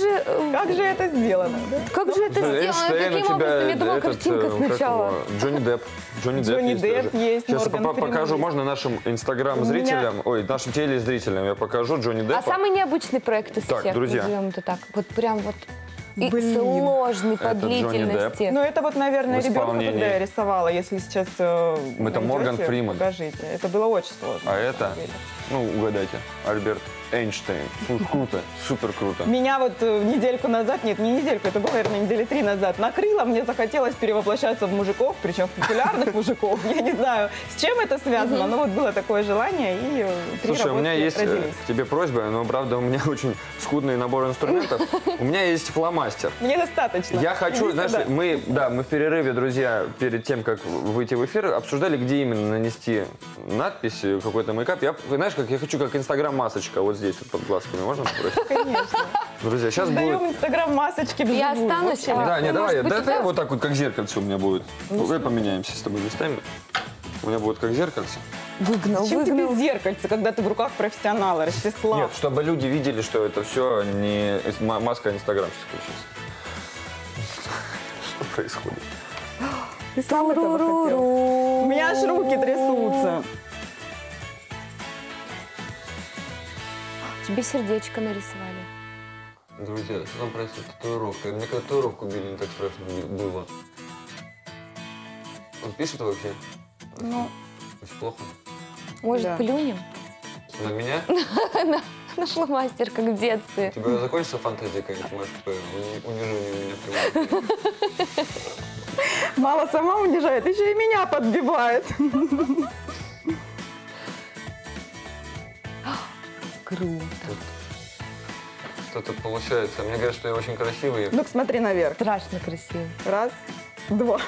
это сделано? Да? Как же это сделано? Каким образом? Я думала, картинка сначала. Джонни Депп. Джонни Депп есть. Сейчас покажу, можно нашим инстаграм-зрителям, нашим телезрителям я покажу Джонни Деппа. А самый необычный проект из всех, назовем это так. Вот прям вот... И сложный по длительности. Ну, это вот, наверное, ребенку, когда я рисовала, если сейчас это Морган Фриман. Покажите. Это было очень сложно. А это? Угадайте. Альберт Эйнштейн. Круто, супер круто. Меня вот недельку назад, нет, не недельку, это было, наверное, недели 3 назад, накрыло, мне захотелось перевоплощаться в мужиков, причем в популярных мужиков. Я не знаю, с чем это связано, но вот было такое желание, и 3 Слушай, у меня есть к тебе просьба, но, правда, у меня очень скудный набор инструментов. У меня есть фломастер. Мне достаточно. Я хочу, знаешь, мы в перерыве, друзья, перед тем, как выйти в эфир, обсуждали, где именно нанести надпись, какой-то мейкап. Я, знаешь, я хочу как инстаграм-масочка, вот здесь вот под глазками, можно попросить? Конечно. Друзья, сейчас будет... Даем инстаграм-масочки вживую. Я останусь. Да, не, давай, вот так вот, как зеркальце у меня будет. Давай поменяемся с тобой местами. У меня будет как зеркальце. Зачем тебе зеркальце, когда ты в руках профессионала, Ростислав? Нет, чтобы люди видели, что это все не маска Инстаграм сейчас включится. Что происходит? Ты сам этого хотел. У меня аж руки трясутся. Тебе сердечко нарисовали. Друзья, что там происходит? Татуировка. Мне когда татуировку били, не так страшно было. Он пишет вообще? Ну. Очень плохо. Может, плюнем? На меня? На фломастер, как в детстве. У тебя закончится фантазия какая-нибудь, может, унижение меня прямо. Мало сама унижает, еще и меня подбивает. Круто. что тут получается. Мне говорят, что я очень красивый. Ну-ка, смотри наверх. Страшно красиво. Раз, два.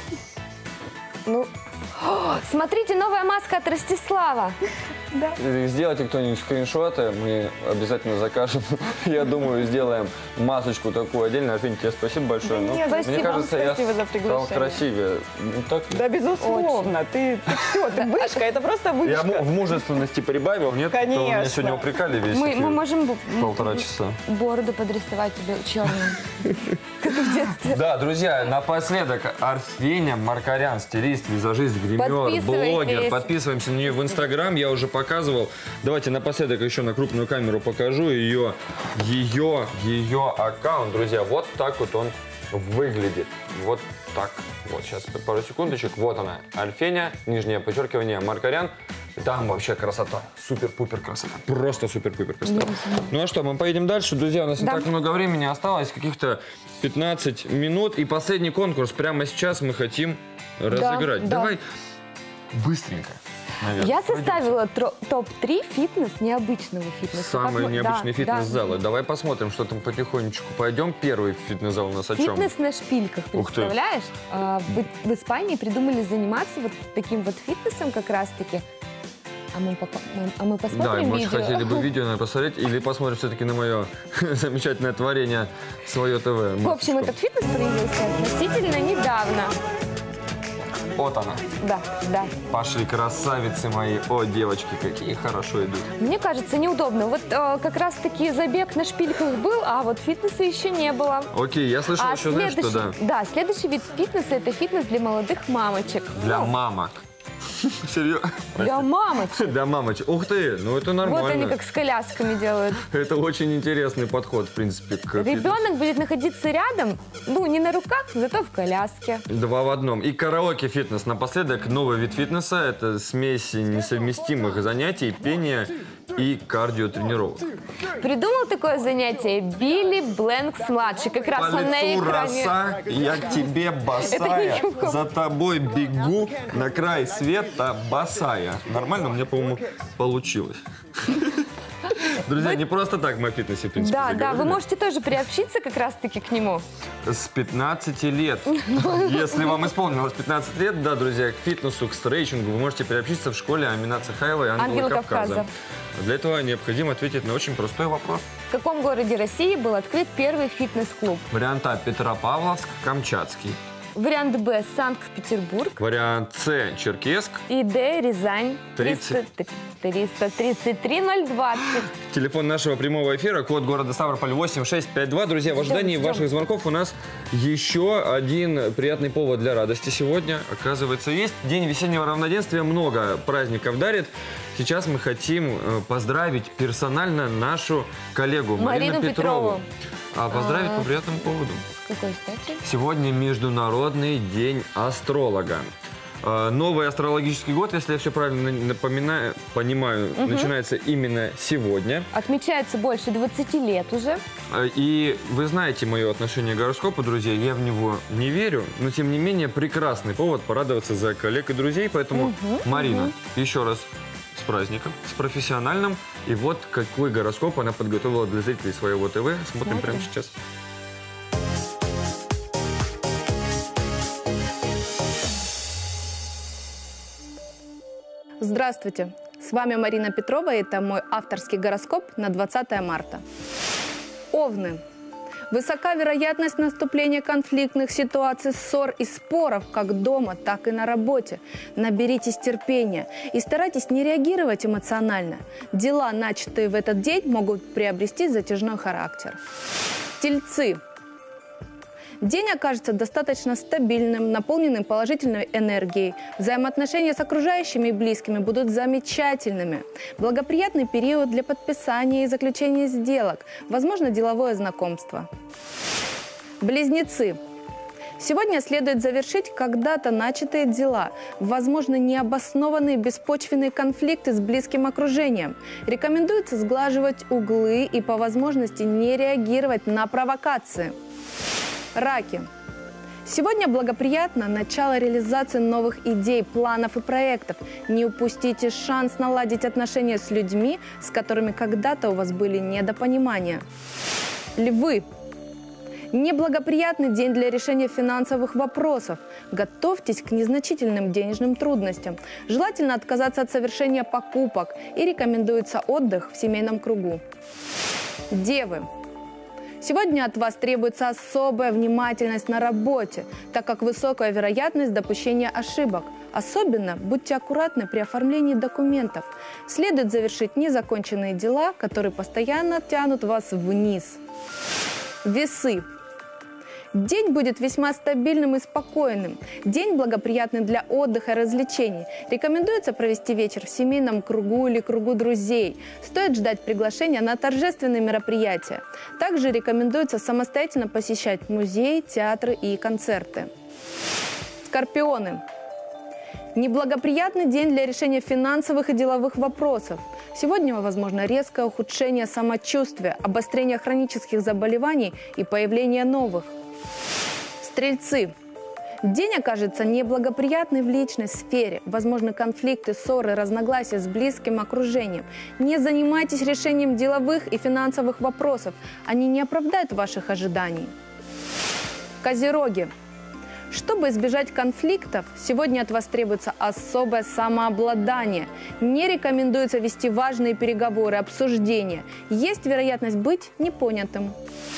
Ну, смотрите, новая маска от Ростислава. Да. Сделайте кто-нибудь скриншоты, мы обязательно закажем. Я думаю, сделаем масочку такую отдельно. Афин, тебе спасибо большое. Нет, мне кажется, я стал красивее. Ну, так... Да, безусловно. Ты все, ты вышка, это просто вышка. Я в мужественности прибавил. Нет, конечно. Меня сегодня упрекали весь мы можем полтора часа. Бороду подрисовать тебе черным, как в детстве. Да, друзья, напоследок Арсеня Маркарян, стилист, визажист, гример, блогер. Подписываемся на нее в Инстаграм. Я уже показывал. Давайте напоследок еще на крупную камеру покажу ее аккаунт. Друзья, вот так вот он выглядит. Вот так. Вот сейчас пару секундочек. Вот она. Арсеня, нижнее подчеркивание, Маркарян. Там вообще красота. Супер-пупер красота. Просто супер-пупер красота. Ну а что, мы поедем дальше. Друзья, у нас не так много времени осталось. Каких-то 15 минут. И последний конкурс прямо сейчас мы хотим разыграть. Давай быстренько. Наверное. Я составила топ-3 фитнес необычного фитнеса. Самые необычные фитнес-залы. Давай посмотрим, что там потихонечку. Пойдем. Первый фитнес-зал у нас о чем? Фитнес на шпильках, представляешь? В Испании придумали заниматься вот таким вот фитнесом как раз-таки. А мы посмотрим да, видео? может, хотели бы видео, наверное, посмотреть, или посмотрим все-таки на мое замечательное творение «Свое ТВ». В общем, этот фитнес появился относительно недавно. Вот она. Да, да. Пошли, красавицы мои. О, девочки, какие хорошо идут. Мне кажется, неудобно. Вот как раз-таки забег на шпильках был, а вот фитнеса еще не было. Окей, я слышал еще, знаешь, что да? Да, следующий вид фитнеса – это фитнес для молодых мамочек. Для мамок. Серьезно? Для мамочек. Для мамочек. Ух ты, ну это нормально. Вот они как с колясками делают. Это очень интересный подход, в принципе, к фитнесу. Ребенок будет находиться рядом, ну, не на руках, зато в коляске. Два в одном. И караоке-фитнес. Напоследок, новый вид фитнеса – это смесь несовместимых занятий, пения и кардиотренировок. Придумал такое занятие Билли Блэнкс-младший. Как раз он на экране. Роса, я к тебе босая, за тобой бегу, на край света босая. Нормально? Мне, по-моему, получилось. Друзья, не просто так мы о фитнесе, в принципе, заговорили. Да, вы можете тоже приобщиться как раз-таки к нему. С 15 лет. Если вам исполнилось 15 лет, да, друзья, к фитнесу, к стрейчингу вы можете приобщиться в школе Амина Цехаева и Ангела Кавказа. Для этого необходимо ответить на очень простой вопрос. В каком городе России был открыт первый фитнес-клуб? Вариант А – Петропавловск, Камчатский. Вариант Б – Санкт-Петербург. Вариант С – Черкесск. И Д – Рязань. 333-020. Телефон нашего прямого эфира, код города Ставрополь 8652. Друзья, в ожидании ваших звонков у нас еще один приятный повод для радости сегодня. Оказывается, есть День весеннего равноденствия, много праздников дарит. Сейчас мы хотим поздравить персонально нашу коллегу Марину Петрову. А поздравить по приятному поводу. С какой стати? Сегодня Международный день астролога. Новый астрологический год, если я все правильно понимаю, начинается именно сегодня. Отмечается больше 20 лет уже. И вы знаете мое отношение к гороскопу, друзья, я в него не верю, но тем не менее прекрасный повод порадоваться за коллег и друзей. Поэтому, Марина, еще раз с праздником, с профессиональным. И вот какой гороскоп она подготовила для зрителей Своего ТВ. Смотрим прямо сейчас. Здравствуйте! С вами Марина Петрова, и это мой авторский гороскоп на 20 марта. Овны. Высока вероятность наступления конфликтных ситуаций, ссор и споров как дома, так и на работе. Наберитесь терпения и старайтесь не реагировать эмоционально. Дела, начатые в этот день, могут приобрести затяжной характер. Тельцы. День окажется достаточно стабильным, наполненным положительной энергией. Взаимоотношения с окружающими и близкими будут замечательными. Благоприятный период для подписания и заключения сделок. Возможно, деловое знакомство. Близнецы. Сегодня следует завершить когда-то начатые дела. Возможно, необоснованные беспочвенные конфликты с близким окружением. Рекомендуется сглаживать углы и по возможности не реагировать на провокации. Раки. Сегодня благоприятно начало реализации новых идей, планов и проектов. Не упустите шанс наладить отношения с людьми, с которыми когда-то у вас были недопонимания. Львы. Неблагоприятный день для решения финансовых вопросов. Готовьтесь к незначительным денежным трудностям. Желательно отказаться от совершения покупок и рекомендуется отдых в семейном кругу. Девы. Сегодня от вас требуется особая внимательность на работе, так как высокая вероятность допущения ошибок. Особенно будьте аккуратны при оформлении документов. Следует завершить незаконченные дела, которые постоянно тянут вас вниз. Весы. День будет весьма стабильным и спокойным. День благоприятный для отдыха и развлечений. Рекомендуется провести вечер в семейном кругу или кругу друзей. Стоит ждать приглашения на торжественные мероприятия. Также рекомендуется самостоятельно посещать музеи, театры и концерты. Скорпионы. Неблагоприятный день для решения финансовых и деловых вопросов. Сегодня возможно резкое ухудшение самочувствия, обострение хронических заболеваний и появление новых. Стрельцы. День окажется неблагоприятный в личной сфере. Возможны конфликты, ссоры, разногласия с близким окружением. Не занимайтесь решением деловых и финансовых вопросов. Они не оправдают ваших ожиданий. Козероги. Чтобы избежать конфликтов, сегодня от вас требуется особое самообладание. Не рекомендуется вести важные переговоры, обсуждения. Есть вероятность быть непонятым.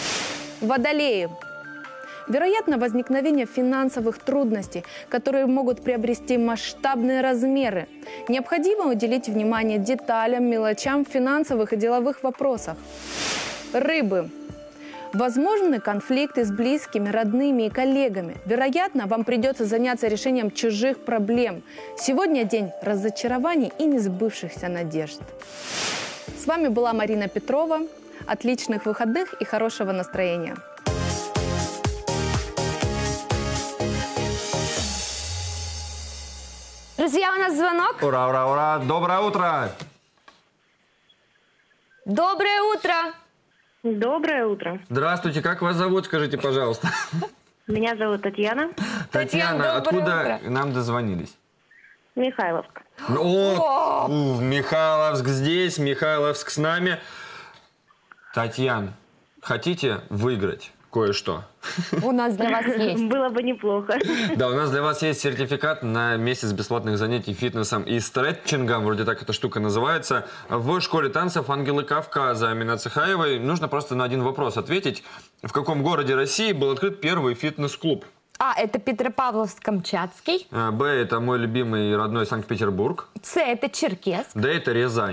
Водолеи. Вероятно возникновение финансовых трудностей, которые могут приобрести масштабные размеры. Необходимо уделить внимание деталям, мелочам в финансовых и деловых вопросах. Рыбы. Возможны конфликты с близкими, родными и коллегами. Вероятно, вам придется заняться решением чужих проблем. Сегодня день разочарований и несбывшихся надежд. С вами была Марина Петрова. Отличных выходных и хорошего настроения. Друзья, у нас звонок. Ура, ура, ура. Доброе утро. Доброе утро. Доброе утро. Здравствуйте, как вас зовут, скажите, пожалуйста. Меня зовут Татьяна. Татьяна, откуда нам дозвонились? Михайловск. О, Михайловск здесь, Михайловск с нами. Татьяна, хотите выиграть кое-что? У нас для вас есть. Было бы неплохо. Да, у нас для вас есть сертификат на месяц бесплатных занятий фитнесом и стретчингом, вроде так эта штука называется, в школе танцев «Ангелы Кавказа» Амина Цехаевой. Нужно просто на один вопрос ответить. В каком городе России был открыт первый фитнес-клуб? А, это Петропавловск-Камчатский. Б, это мой любимый и родной Санкт-Петербург. С, это Черкесск. Д, это Рязань.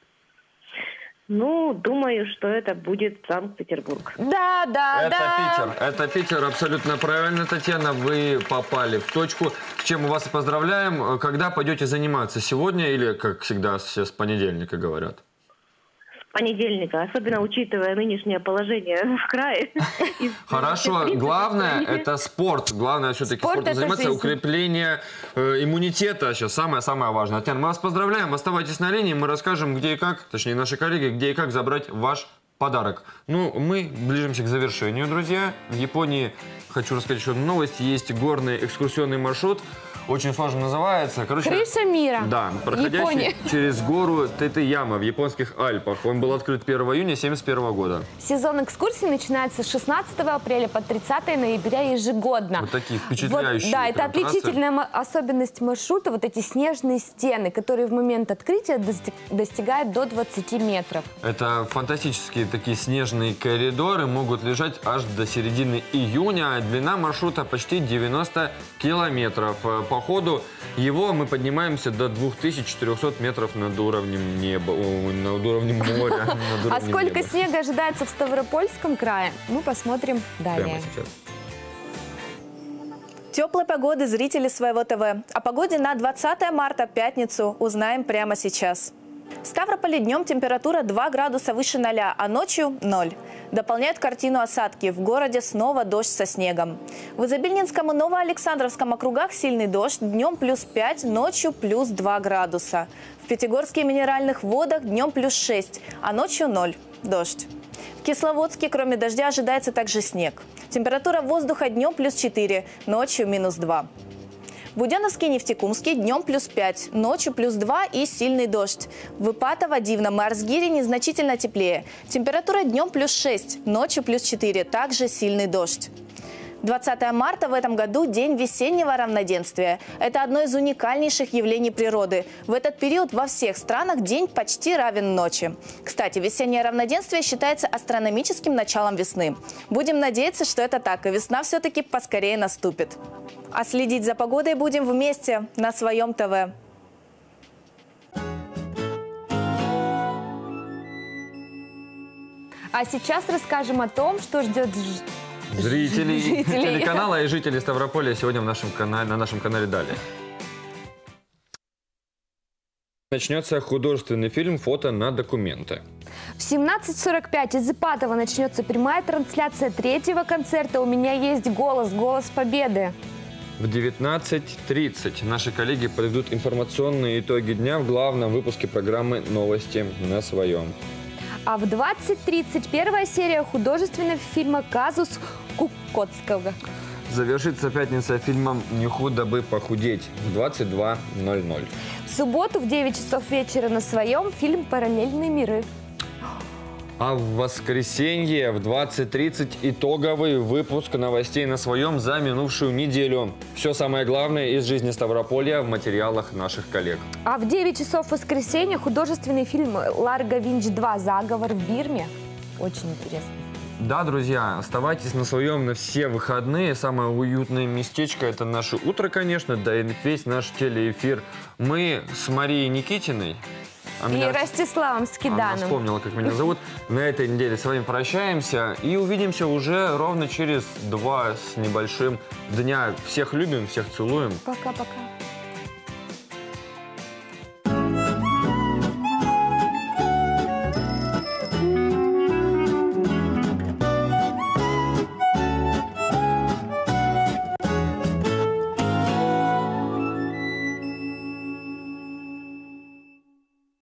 Ну, думаю, что это будет Санкт-Петербург. Да. Питер. Это Питер, абсолютно правильно, Татьяна. Вы попали в точку. С чем мы вас и поздравляем. Когда пойдете заниматься? Сегодня или, как всегда, все с понедельника говорят? С понедельника, особенно учитывая нынешнее положение в крае. Хорошо. Главное – это спорт. Главное все-таки спортом заниматься. Укрепление иммунитета сейчас самое-самое важное. Татьяна, мы вас поздравляем. Оставайтесь на линии. Мы расскажем, где и как, точнее, наши коллеги, где и как забрать ваш подарок. Ну, мы ближимся к завершению, друзья. В Японии, хочу рассказать еще одну новость, есть горный экскурсионный маршрут. Очень сложно называется. Короче, Крыша мира. Да, проходящий через гору Тетеяма в японских Альпах. Он был открыт 1 июня 1971 года. Сезон экскурсий начинается с 16 апреля по 30 ноября ежегодно. Вот такие впечатляющие. Да, это отличительная особенность маршрута. Вот эти снежные стены, которые в момент открытия достигают до 20 метров. Это фантастические такие снежные коридоры. Могут лежать аж до середины июня. Длина маршрута почти 90 километров. По ходу его мы поднимаемся до 2400 метров над уровнем неба, над уровнем моря. А сколько снега ожидается в Ставропольском крае? Мы посмотрим далее. Прямо сейчас. Теплой погоды зрители своего ТВ. О погоде на 20 марта, пятницу, узнаем прямо сейчас. В Ставрополе днем температура 2 градуса выше 0, а ночью – 0. Дополняют картину осадки. В городе снова дождь со снегом. В Изобильнинском и Новоалександровском округах сильный дождь. Днем +5, ночью +2 градуса. В Пятигорске и Минеральных водах днем +6, а ночью 0. Дождь. В Кисловодске, кроме дождя, ожидается также снег. Температура воздуха днем +4, ночью -2. Буденновский, Нефтекумский днем +5, ночью +2 и сильный дождь. В Ипатово, Дивном и Арзгире незначительно теплее. Температура днем +6, ночью +4, также сильный дождь. 20 марта в этом году – день весеннего равноденствия. Это одно из уникальнейших явлений природы. В этот период во всех странах день почти равен ночи. Кстати, весеннее равноденствие считается астрономическим началом весны. Будем надеяться, что это так, и весна все-таки поскорее наступит. А следить за погодой будем вместе на своем ТВ. А сейчас расскажем о том, что ждет зрителей телеканала и жителей Ставрополя сегодня на нашем канале далее. Начнется художественный фильм «Фото на документы». В 17:45 из Ипатова начнется прямая трансляция третьего концерта «У меня есть голос», «Голос Победы». В 19:30 наши коллеги подведут информационные итоги дня в главном выпуске программы «Новости на своем». А в 20:30 первая серия художественного фильма «Казус Кукоцкого». Завершится пятница фильмом «Не худо бы похудеть» в 22:00. В субботу в 9 часов вечера на своем фильм «Параллельные миры». А в воскресенье в 20:30 итоговый выпуск новостей на своем за минувшую неделю. Все самое главное из жизни Ставрополья в материалах наших коллег. А в 9 часов в воскресенье художественный фильм «Ларго Винч 2. Заговор в Бирме». Очень интересно. Да, друзья, оставайтесь на своем на все выходные. Самое уютное местечко – это наше утро, конечно, да и весь наш телеэфир. Мы с Марией Никитиной и Ростиславом Скиданом. Она вспомнила, как меня зовут. На этой неделе с вами прощаемся и увидимся уже ровно через 2 с небольшим дня. Всех любим, всех целуем. Пока-пока.